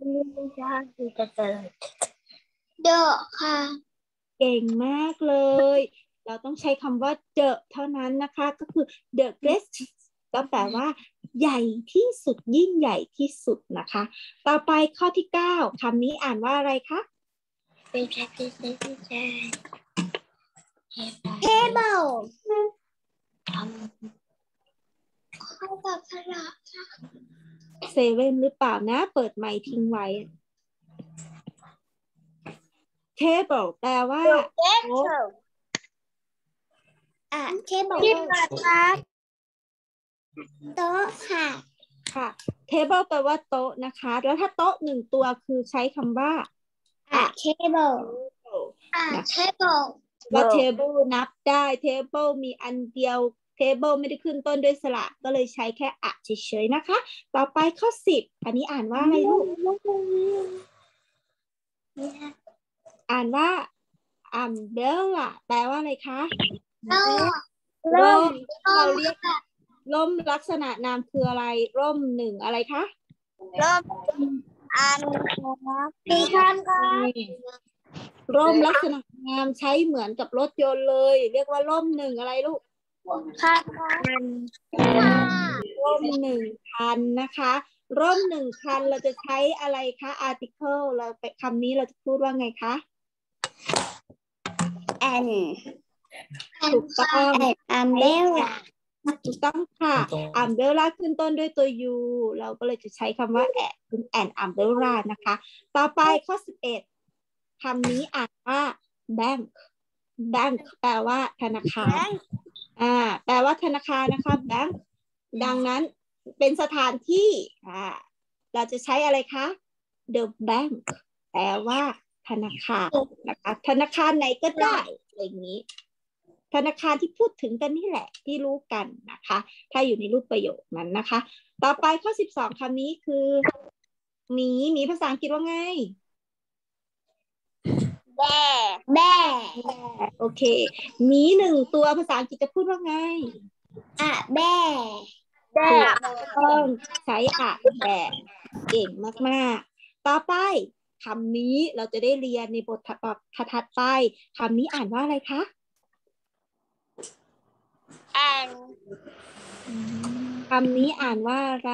เดอะค่ะเก่งมากเลย เราต้องใช้คำว่า the เท่านั้นนะคะ ก็คือ the greatest ก็แปลว่าใหญ่ที่สุดยิ่งใหญ่ที่สุดนะคะ ต่อไปข้อที่ 9คำนี้อ่านว่าอะไรคะ table เข้ากับสระเซเว่นหรือเปล่านะ เปิดไมค์ทิ้งไว้ table แปลว่า table table ที่ปัดครับโต๊ะค่ะค่ะ table แปลว่าโต๊ะนะคะ แล้วถ้าโต๊ะหนึ่งตัวคือใช้คำว่า table table ว่า table นับได้ table มีอันเดียว table ไม่ได้ขึ้นต้นด้วยสระก็เลยใช้แค่อะเฉยๆนะคะ ต่อไปข้อ 10อันนี้อ่านว่าอะไรลูก อ่านว่า umbrella แปลว่าอะไรคะร่มเราเรียกร่มลักษณะนามคืออะไร ร่มหนึ่งอะไรคะอันสี่คันค่ะร่มลักษณะนามใช้เหมือนกับรถยนต์เลย เรียกว่าร่มหนึ่งอะไรลูกค่ะร่มหนึ่งคันนะคะ ร่มหนึ่งคันเราจะใช้อะไรคะ article เราไปคำนี้เราจะพูดว่าไงคะ and ถูกต้อง umbrella ถูกต้องค่ะ umbrella ขึ้นต้นด้วยตัว u เราก็เลยจะใช้คำว่า and umbrella นะคะ ต่อไปข้อ 11คำนี้อ่านว่า bank bank แปลว่าธนาคารแปลว่าธนาคารนะคะ bank ดังนั้นเป็นสถานที่เราจะใช้อะไรคะ the bank แปลว่าธนาคารนะคะธนาคารไหนก็ได้อะไรอย่างนี้ ธนาคารที่พูดถึงกันนี่แหละที่รู้กันนะคะ ถ้าอยู่ในรูปประโยคนั้นนะคะ ต่อไปข้อ 12คำนี้คือหมีภาษาอังกฤษว่าไง bear โอเคหมีหนึ่งตัวภาษาอังกฤษจะพูดว่าไง bear ต้องใช้แบบเก่งมากๆต่อไปคำนี้เราจะได้เรียนในบทถัดไปคำนี้อ่านว่าอะไรคะ and คำนี้อ่านว่าอะไร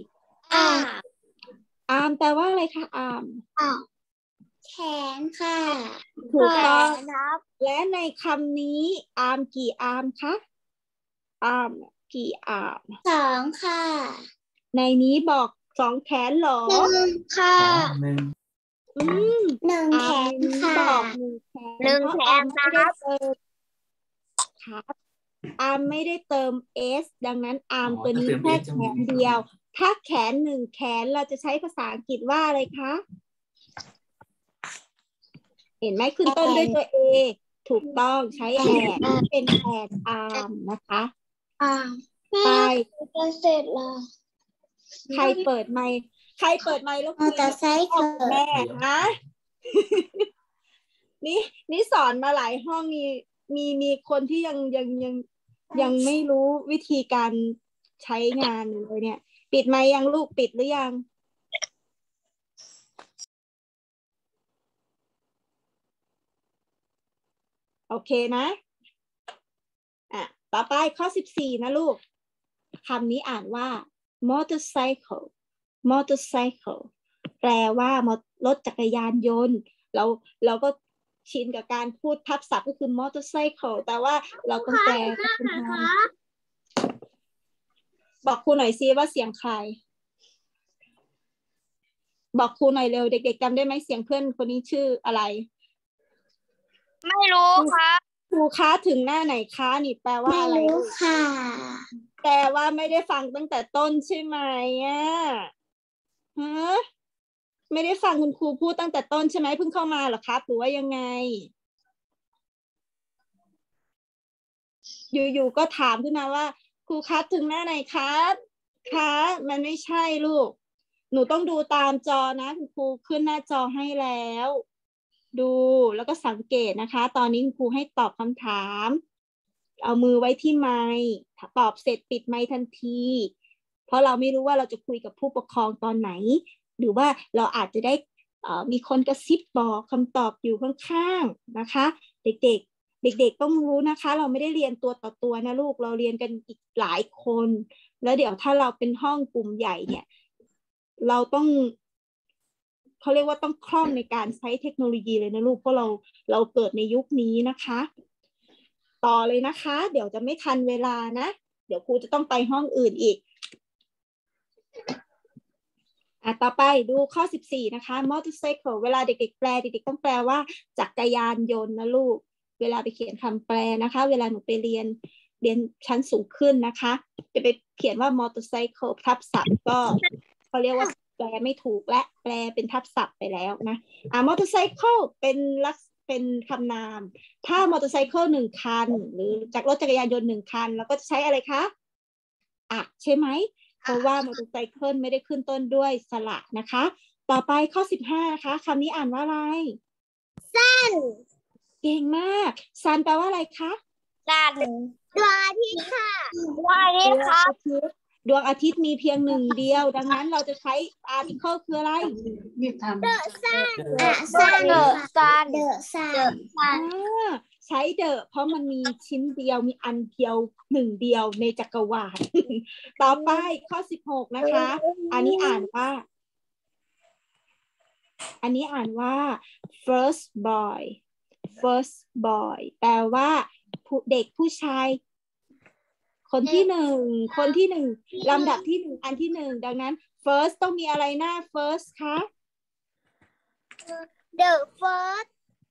arm แปลว่าอะไรคะ arm แขนค่ะถูกต้องครับและในคำนี้ arm กี่ arm คะ arm กี่ arm สองค่ะในนี้บอก2 แขนเหรอหนึ่งค่ะหนึ่งหนึ่งแขน arm ค่ะบอก1 แขนหนึ่งเพราะแขน arm ไม่ได้เติมครับ arm ไม่ได้เติม s ดังนั้น arm ตัวนี้แค่แขนเดียว ถ้าแขน1 แขนเราจะใช้ภาษาอังกฤษว่าอะไรคะ เห็นไหมขึ้นต้นด้วยตัว A ถูกต้องใช้ and เป็น and arm นะคะไปจะเสร็จแล้วใครเปิดไมค์แล้วคุยจะใช้เถกับอะแม่ฮะ นี่สอนมาหลายห้องมีคนที่ยังไม่รู้วิธีการใช้งานเลยเนี่ย ปิดไมค์ยังลูกปิดหรือยังโอเคนะต่อไปข้อ 14นะลูกคำนี้อ่านว่า motorcycle แปลว่ารถจักรยานยนต์เราก็ชินกับการพูดทับศัพท์ก็คือ motorcycle แต่ว่าเราต้องแปลบอกครูหน่อยซิว่าเสียงใครบอกครูหน่อยเร็วเด็กๆจำได้ไหมเสียงเพื่อนคนนี้ชื่ออะไรไม่รู้ค่ะครูคะถึงหน้าไหนคะนี่แปลว่าอะไรไม่รู้ค่ะแปลว่าไม่ได้ฟังตั้งแต่ต้นใช่ไหมฮะไม่ได้ฟังคุณครูพูดตั้งแต่ต้นใช่ไหมเพิ่งเข้ามาเหรอครับหรือว่ายังไงอยู่ๆก็ถามขึ้นมาว่าครูคะถึงหน้าไหนครับคะมันไม่ใช่ลูกหนูต้องดูตามจอนะคุณครูขึ้นหน้าจอให้แล้วดูแล้วก็สังเกตนะคะตอนนี้คุณครูให้ตอบคำถามเอามือไว้ที่ไมค์ตอบเสร็จปิดไมค์ทันทีเพราะเราไม่รู้ว่าเราจะคุยกับผู้ปกครองตอนไหน หรือว่าเราอาจจะได้มีคนกระซิบบอกคำตอบอยู่ข้างๆนะคะ เด็กๆต้องรู้นะคะ เราไม่ได้เรียนตัวต่อตัวนะลูกเราเรียนกันอีกหลายคนแล้วเดี๋ยวถ้าเราเป็นห้องกลุ่มใหญ่เนี่ยเราต้องเขาเรียกว่าต้องคล่องในการใช้เทคโนโลยีเลยนะลูกเพราะเราเกิดในยุคนี้นะคะต่อเลยนะคะเดี๋ยวจะไม่ทันเวลานะเดี๋ยวครูจะต้องไปห้องอื่นอีกต่อไปดูข้อ14นะคะ motorcycle เวลาเด็กๆแปลเด็กๆต้องแปลว่าจักรยานยนต์นะลูกเวลาไปเขียนคำแปลนะคะเวลาหนูไปเรียนชั้นสูงขึ้นนะคะจะไปเขียนว่า motorcycle ทับศัพท์ก็เขาเรียกว่าแปลไม่ถูกและแปลเป็นทับศัพท์ไปแล้วนะmotorcycle เป็นคำนามถ้ามอเตอร์ไซค์1คันหรือจากรถจักรยานยนต์1คันแล้วก็จะใช้อะไรคะใช่ไหมเพราะว่ามอเตอร์ไซค์ไม่ได้ขึ้นต้นด้วยสระนะคะต่อไปข้อ15นะคะคำนี้อ่านว่าอะไรซันเก่งมากซันแปลว่าอะไรคะซันดวงอาทิตย์ค่ะดวงอาทิตย์ครับดวงอาทิตย์มีเพียงหนึ่งเดียวดังนั้นเราจะใช้ article คืออะไร The sun The sun The sun ใช้ the เพราะมันมีชิ้นเดียวมีอันเดียวหนึ่งเดียวในจักรวาล ต่อไปข้อ16นะคะอันนี้อ่านว่า first boy แปลว่าเด็กผู้ชายคนที่หนึ่งลำดับที่1อันที่1ดังนั้น first ต้องมีอะไรหน้า first คะ The first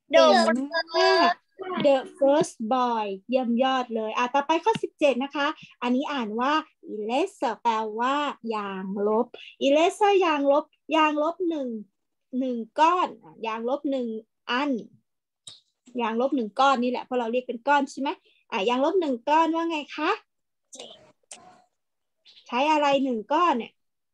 The first boy เยี่ยมยอดเลยต่อไปข้อ17นะคะอันนี้อ่านว่า eraser แปลว่ายางลบ eraser ยางลบ1ก้อนยางลบ1อันยางลบ1ก้อนนี่แหละเพราะเราเรียกเป็นก้อนใช่ไหมยางลบ1ก้อนว่าไงคะใช้อะไร1ก้อนเนี่ย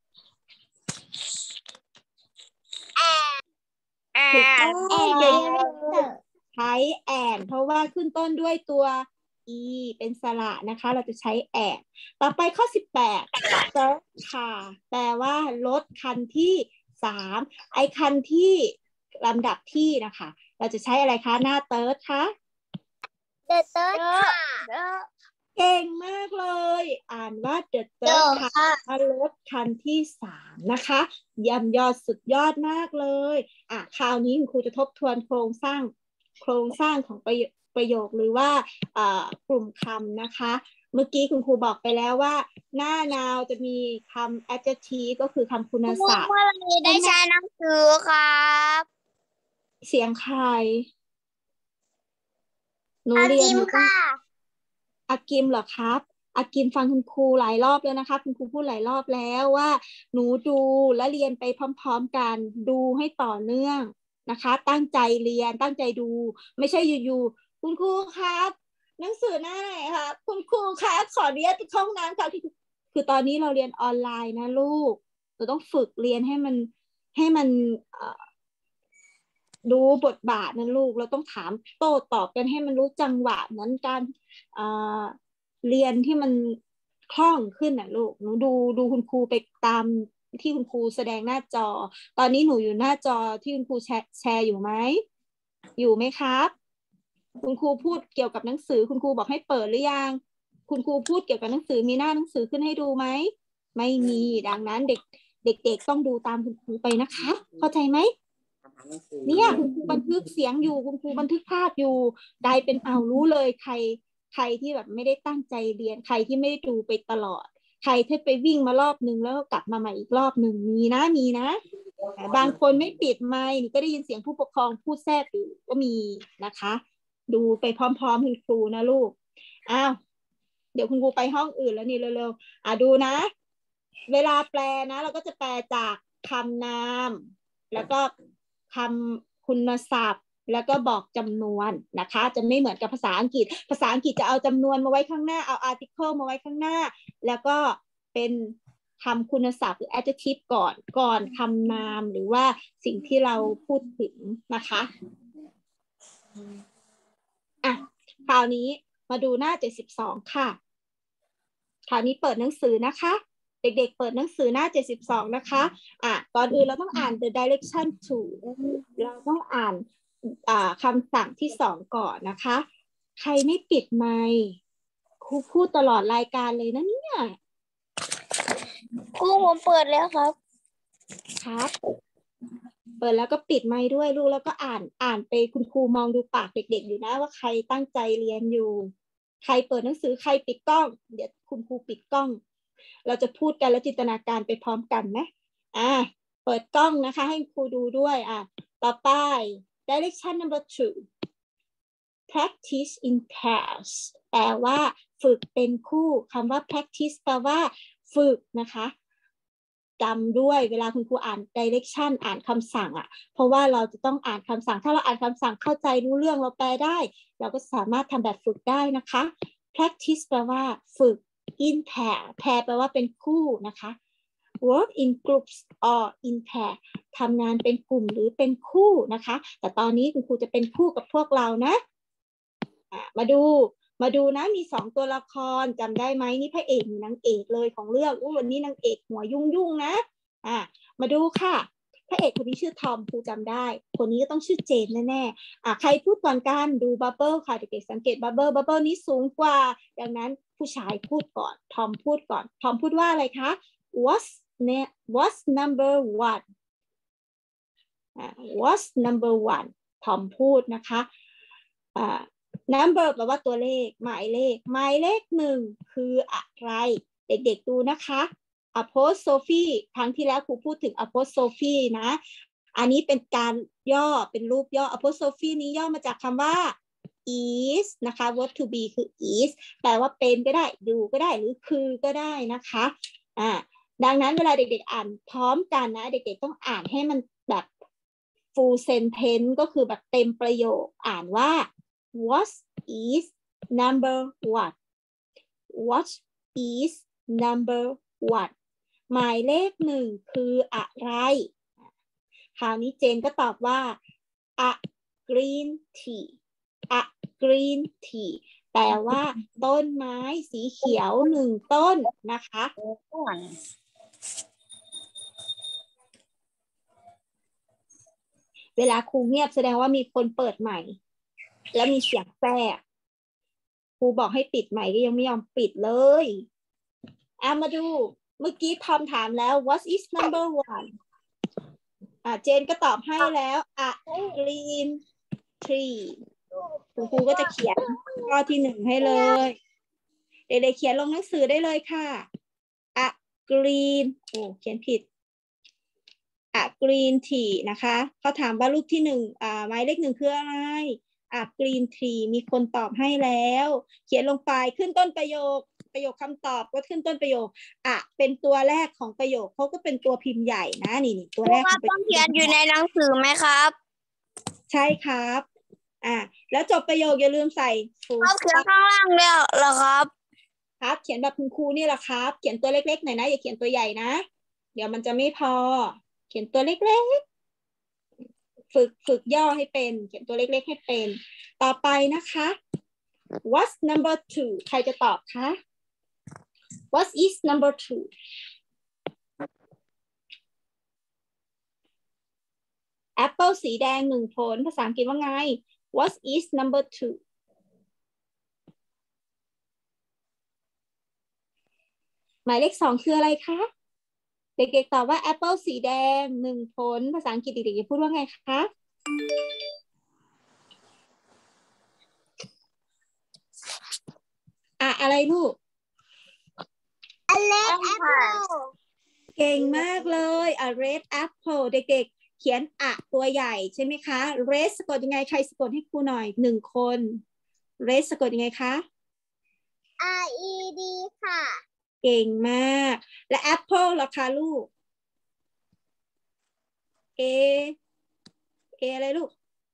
ถูกต้องใช้แอนเพราะว่าขึ้นต้นด้วยตัว e เป็นสระนะคะเราจะใช้แอนต่อไปข้อ18 third car แปลว่ารถคันที่3ไอคันที่ลำดับที่นะคะเราจะใช้อะไรคะหน้า third คะ The third car เก่งมากเลยอ่านว่า the third car รถคันที่3นะคะเยี่ยมยอดสุดยอดมากเลยคราวนี้คุณครูจะทบทวนโครงสร้างของประโยคหรือว่ากลุ่มคำนะคะเมื่อกี้คุณครูบอกไปแล้วว่าหน้า noun จะมีคำ adjective ก็คือคำคุณศัพท์เมื่อนี้ได้ใช้หนังสือครับเสียงใครหนูเรียนอากิมเหรอครับอากิมฟังคุณครูหลายรอบแล้วนะคะคุณครูพูดหลายรอบแล้วว่าหนูดูและเรียนไปพร้อมๆกันดูให้ต่อเนื่องนะคะตั้งใจเรียนตั้งใจดูไม่ใช่อยู่ๆคุณครูครับหนังสือหน้าไหนครับคุณครูครับขอเรียนไปเข้าห้องน้ำครับคือตอนนี้เราเรียนออนไลน์นะลูกเราต้องฝึกเรียนให้มันดูบทบาทนะลูกเราต้องถามโต้ตอบกันให้มันรู้จังหวะเหมือนการเรียนที่มันคล่องขึ้นนะลูกหนูดูคุณครูไปตามที่คุณครูแสดงหน้าจอตอนนี้หนูอยู่หน้าจอที่คุณครูแชร์อยู่ไหมครับคุณครูพูดเกี่ยวกับหนังสือคุณครูบอกให้เปิดหรือยังคุณครูพูดเกี่ยวกับหนังสือมีหน้าหนังสือขึ้นให้ดูไหมไม่มีดังนั้นเด็กต้องดูตามคุณครูไปนะคะเข้าใจไหมเนี่ยคุณครูบันทึกเสียงอยู่คุณครูบันทึกภาพอยู่กลายเป็นรู้เลยใครที่แบบไม่ได้ตั้งใจเรียนใครที่ไม่ได้ดูไปตลอดใครที่ไปวิ่งมารอบนึงแล้วกลับมาใหม่อีกรอบนึงมีนะบางคนไม่ปิดไมค์ก็ได้ยินเสียงผู้ปกครองพูดแทรกอยู่ก็มีนะคะดูไปพร้อมๆคุณครูนะลูกเดี๋ยวคุณครูไปห้องอื่นแล้วนี่เร็วๆดูนะเวลาแปลนะเราก็จะแปลจากคำนามแล้วก็คำคุณศัพท์แล้วก็บอกจำนวนนะคะจะไม่เหมือนกับภาษาอังกฤษจะเอาจำนวนมาไว้ข้างหน้าเอา article มาไว้ข้างหน้าแล้วก็เป็นคำคุณศัพท์หรือ adjective ก่อนคำนามหรือว่าสิ่งที่เราพูดถึงนะคะคราวนี้มาดูหน้า72ค่ะคราวนี้เปิดหนังสือนะคะเด็กๆเปิดหนังสือหน้า72นะคะก่อนอื่นเราต้องอ่าน the direction to เราต้องอ่านคำสั่งที่2ก่อนนะคะใครไม่ปิดไมค์ครูพูดตลอดรายการเลยนะเนี่ยครูผมเปิดแล้วครับเปิดแล้วก็ปิดไมค์ด้วยลูกแล้วก็อ่านไปคุณครูมองดูปากเด็กๆอยู่นะว่าใครตั้งใจเรียนอยู่ใครเปิดหนังสือใครปิดกล้องเดี๋ยวคุณครูปิดกล้องเราจะพูดกันแล้วจินตนาการไปพร้อมกันไหมเปิดกล้องนะคะให้ครูดูด้วยต่อไป direction number 2 practice in pairs แปลว่าฝึกเป็นคู่คำว่า practice แปลว่าฝึกนะคะจำด้วยเวลาคุณครูอ่าน direction อ่านคำสั่งเพราะว่าเราจะต้องอ่านคำสั่งถ้าเราอ่านคำสั่งเข้าใจรู้เรื่องเราแปลได้เราก็สามารถทำแบบฝึกได้นะคะ practice แปลว่าฝึก in pair แปลว่าเป็นคู่นะคะ work in groups or in pair ทำงานเป็นกลุ่มหรือเป็นคู่นะคะแต่ตอนนี้คุณครูจะเป็นคู่กับพวกเรานะมาดูนะมี2ตัวละครจำได้ไหมนี่พระเอกนางเอกเลยของเรื่องวันนี้นางเอกหัวยุ่งนะมาดูค่ะพระเอกคนนี้ชื่อทอมครูจำได้คนนี้ก็ต้องชื่อเจนแน่ๆใครพูดก่อนกันดูบับเบิลค่ะเด็กๆสังเกตบับเบิลนี้สูงกว่าดังนั้นผู้ชายพูดก่อนทอมพูดก่อนทอมพูดว่าอะไรคะ what's number one what's number one ทอมพูดนะคะnumber แปลว่าตัวเลขหมายเลข1คืออะไรเด็กๆดูนะคะ apostrophe ครั้งที่แล้วครูพูดถึง apostrophe นะอันนี้เป็นการย่อเป็นรูปย่อ apostrophe นี้ย่อมาจากคำว่า is นะคะ verb to be คือ is แปลว่าเป็นก็ได้อยู่ก็ได้หรือคือก็ได้นะคะดังนั้นเวลาเด็กๆอ่านพร้อมกันนะเด็กๆต้องอ่านให้มันแบบ full sentence ก็คือแบบเต็มประโยคอ่านว่าWhat is number one? What is number one? หมายเลข1คืออะไรคราวนี้เจนก็ตอบว่า a green tea a green tea แปลว่าต้นไม้สีเขียว1ต้นนะคะเวลาครูเงียบแสดงว่ามีคนเปิดใหม่แล้วมีเสียงแทรกครูบอกให้ปิดใหม่ก็ยังไม่ยอมปิดเลยมาดูเมื่อกี้ทอมถามแล้ว what is number one เจนก็ตอบให้แล้ว a green tree คุณครูก็จะเขียนข้อที่1ให้เลยเด็กๆเขียนลงหนังสือได้เลยค่ะ a green เขียนผิด a green tree นะคะเขาถามว่ารูปที่1หมายเลข1คืออะไรgreen tree มีคนตอบให้แล้วเขียนลงไปขึ้นต้นประโยคคำตอบก็ขึ้นต้นประโยคเป็นตัวแรกของประโยคเขาก็เป็นตัวพิมพ์ใหญ่นะนี่ตัวแรกของประโยคต้องเขียนอยู่ในหนังสือไหมครับใช่ครับแล้วจบประโยคอย่าลืมใส่เขียนข้างล่างเลยเหรอครับเขียนแบบคุณครูนี่แหละครับเขียนตัวเล็กๆหน่อยนะอย่าเขียนตัวใหญ่นะเดี๋ยวมันจะไม่พอเขียนตัวเล็กๆฝึกย่อให้เป็นเขียนตัวเล็กๆให้เป็นต่อไปนะคะ What's number 2 ใครจะตอบคะ What is number 2 Apple สีแดง1ผลภาษาอังกฤษว่าไง What is number 2 หมายเลข2คืออะไรคะเด็กๆตอบว่า Apple สีแดง1ผลภาษาอังกฤษเด็กๆจะพูดว่าไงคะอะไรลูก red apple เก่งมากเลย a red apple เด็กๆเขียนตัวใหญ่ใช่ไหมคะ red สะกดยังไงใครสะกดให้ครูหน่อย1คน red สะกดยังไงคะ red ค่ะเก่งมากและ apple ล่ะคะลูก a อะไรลูก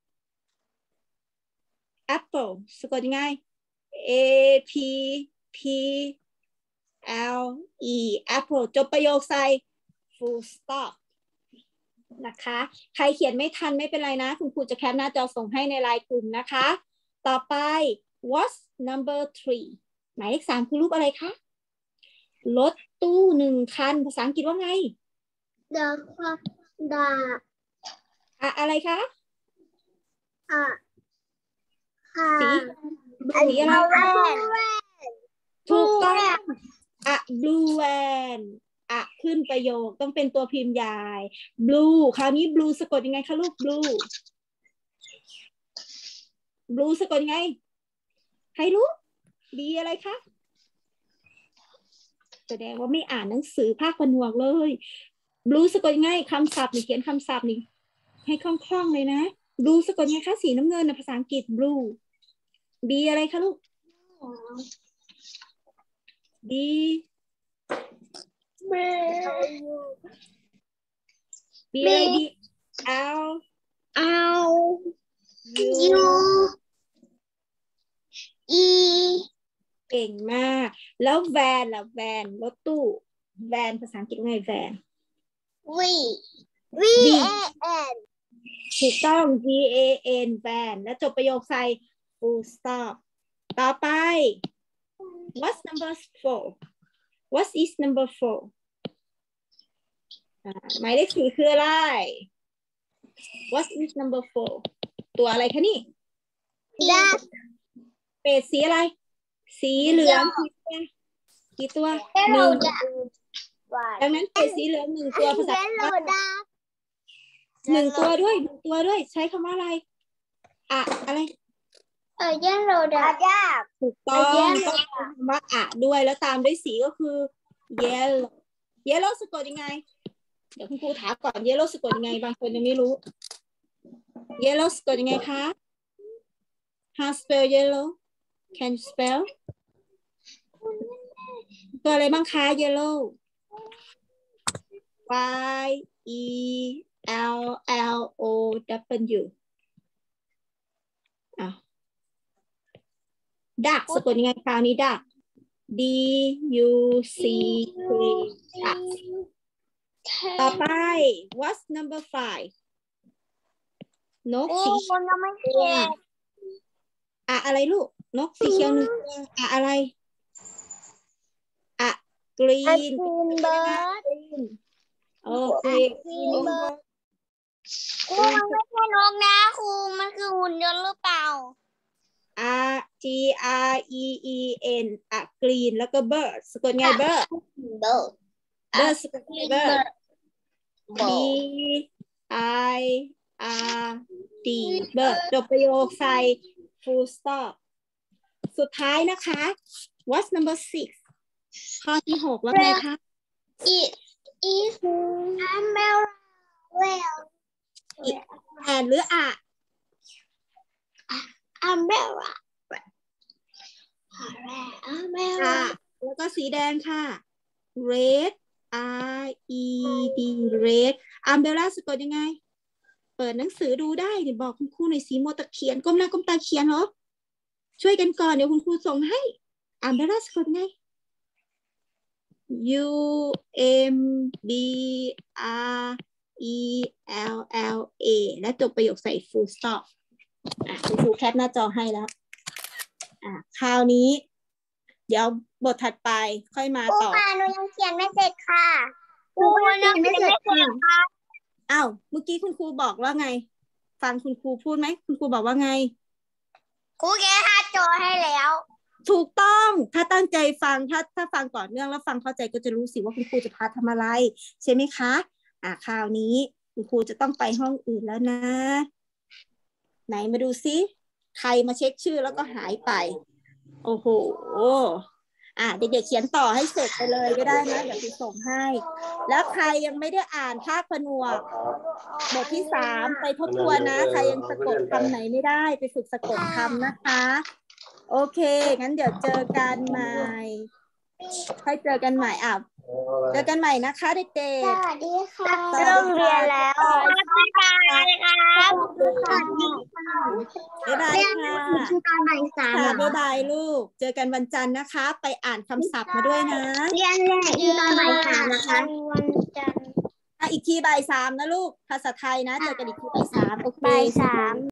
apple สะกดยังไง a p p l e apple จบประโยคใส่ full stop นะคะใครเขียนไม่ทันไม่เป็นไรนะคุณครูจะแคปหน้าจอส่งให้ในไลน์กลุ่มนะคะต่อไป what's number 3 หมายเลข3คือรูปอะไรคะรถตู้1 คันภาษาอังกฤษว่าไง The the อะไรคะค่ะสีอะไรถูกต้องblue van ขึ้นประโยคต้องเป็นตัวพิมพ์ใหญ่ blue คราวนี้ blue สะกดยังไงคะลูก blue สะกดยังไงใครรู้ดีอะไรคะแสดงว่าไม่อ่านหนังสือภาคผนวกเลย blue สะกดยังไงคำศัพท์นี่เขียนคำศัพท์นี่ให้คล่องๆเลยนะ blue สะกดยังไงคะสีน้ำเงินนะภาษาอังกฤษ blue ดีอะไรคะลูกดีอะไรดีเก่งมากแล้วแวนล่ะแวนรถตู้แวนภาษาอังกฤษว่าไงแวนถูกต้อง VAN แวนแล้วจบประโยคใส่ full stop ต่อไป what's number 4 what is number 4หมายเลข 4คืออะไร what is number 4ตัวอะไรคะนี่เป็ดสีอะไรสีเหลืองกี่ตัว1ดังนั้นเป็ดสีเหลือง1ตัวภาษา1 ตัวด้วยใช้คำว่าอะไรอะไร yellow duck ถูกต้องคำว่าด้วยแล้วตามด้วยสีก็คือ yellow สะกดยังไงเดี๋ยวคุณครูถามก่อน yellow สะกดยังไงบางคนยังไม่รู้ yellow สะกดยังไงคะ how spell yellow can you spell ตัวอะไรบ้างคะ yellow YELLOW duck สะกดยังไงคราวนี้ duck DUCK duck ต่อไป what's number 5นกสีเขียวอะไรลูกนกสีเขียว1 ตัวอะไรgreen bird โอเคครูมันไม่ใช่นกนะครูมันคือหุ่นยนต์หรือเปล่า GREEN green แล้วก็ bird สะกดไง bird สะกดไง bird BIRD bird จบประโยคใส่ full stop สุดท้ายนะคะ what's number 6ข้อที่ 6ว่าไงคะ is umbrella and หรือ umbrella แล้วก็สีแดงค่ะ red RED red umbrella สะกดยังไงเปิดหนังสือดูได้เดี๋ยวบอกคุณครูหน่อยสีโมตะเขียนก้มหน้าก้มตาเขียนเหรอช่วยกันก่อนเดี๋ยวคุณครูส่งให้ umbrella สะกดไงUMBRELLA และจบประโยคใส่ full stop คุณครูแคปหน้าจอให้แล้วคราวนี้เดี๋ยวบทถัดไปค่อยมาต่อหนูยังเขียนไม่เสร็จค่ะครูยังเขียนไม่เสร็จค่ะเมื่อกี้คุณครูบอกว่าไงฟังคุณครูพูดไหมคุณครูบอกว่าไงครูแค่หาโจทย์ให้แล้วถูกต้องถ้าตั้งใจฟังถ้าฟังต่อเนื่องแล้วฟังเข้าใจก็จะรู้สิว่าคุณครูจะพาทำอะไรใช่ไหมคะคราวนี้คุณครูจะต้องไปห้องอื่นแล้วนะไหนมาดูซิใครมาเช็คชื่อแล้วก็หายไปโอ้โหเด็กๆเขียนต่อให้เสร็จไปเลยก็ได้นะเดี๋ยวครูส่งให้แล้วใครยังไม่ได้อ่านภาคผนวกบทที่3ไปทบทวนนะใครยังสะกดคำไหนไม่ได้ไปฝึกสะกดคำนะคะโอเคงั้นเดี๋ยวเจอกันใหม่ค่อยเจอกันใหม่เจอกันใหม่นะคะเด็กๆสวัสดีค่ะเริ่มเรียนแล้วบ๊ายบายครับบ๊ายบายค่ะตอนบ่าย3 บ๊ายบายลูกเจอกันวันจันทร์นะคะไปอ่านคำศัพท์มาด้วยนะเรียนตอนบ่าย3นะคะวันจันทร์อีกทีบ่าย 3นะลูกภาษาไทยนะเจอกันอีกทีบ่าย 3โอเคบ่าย 3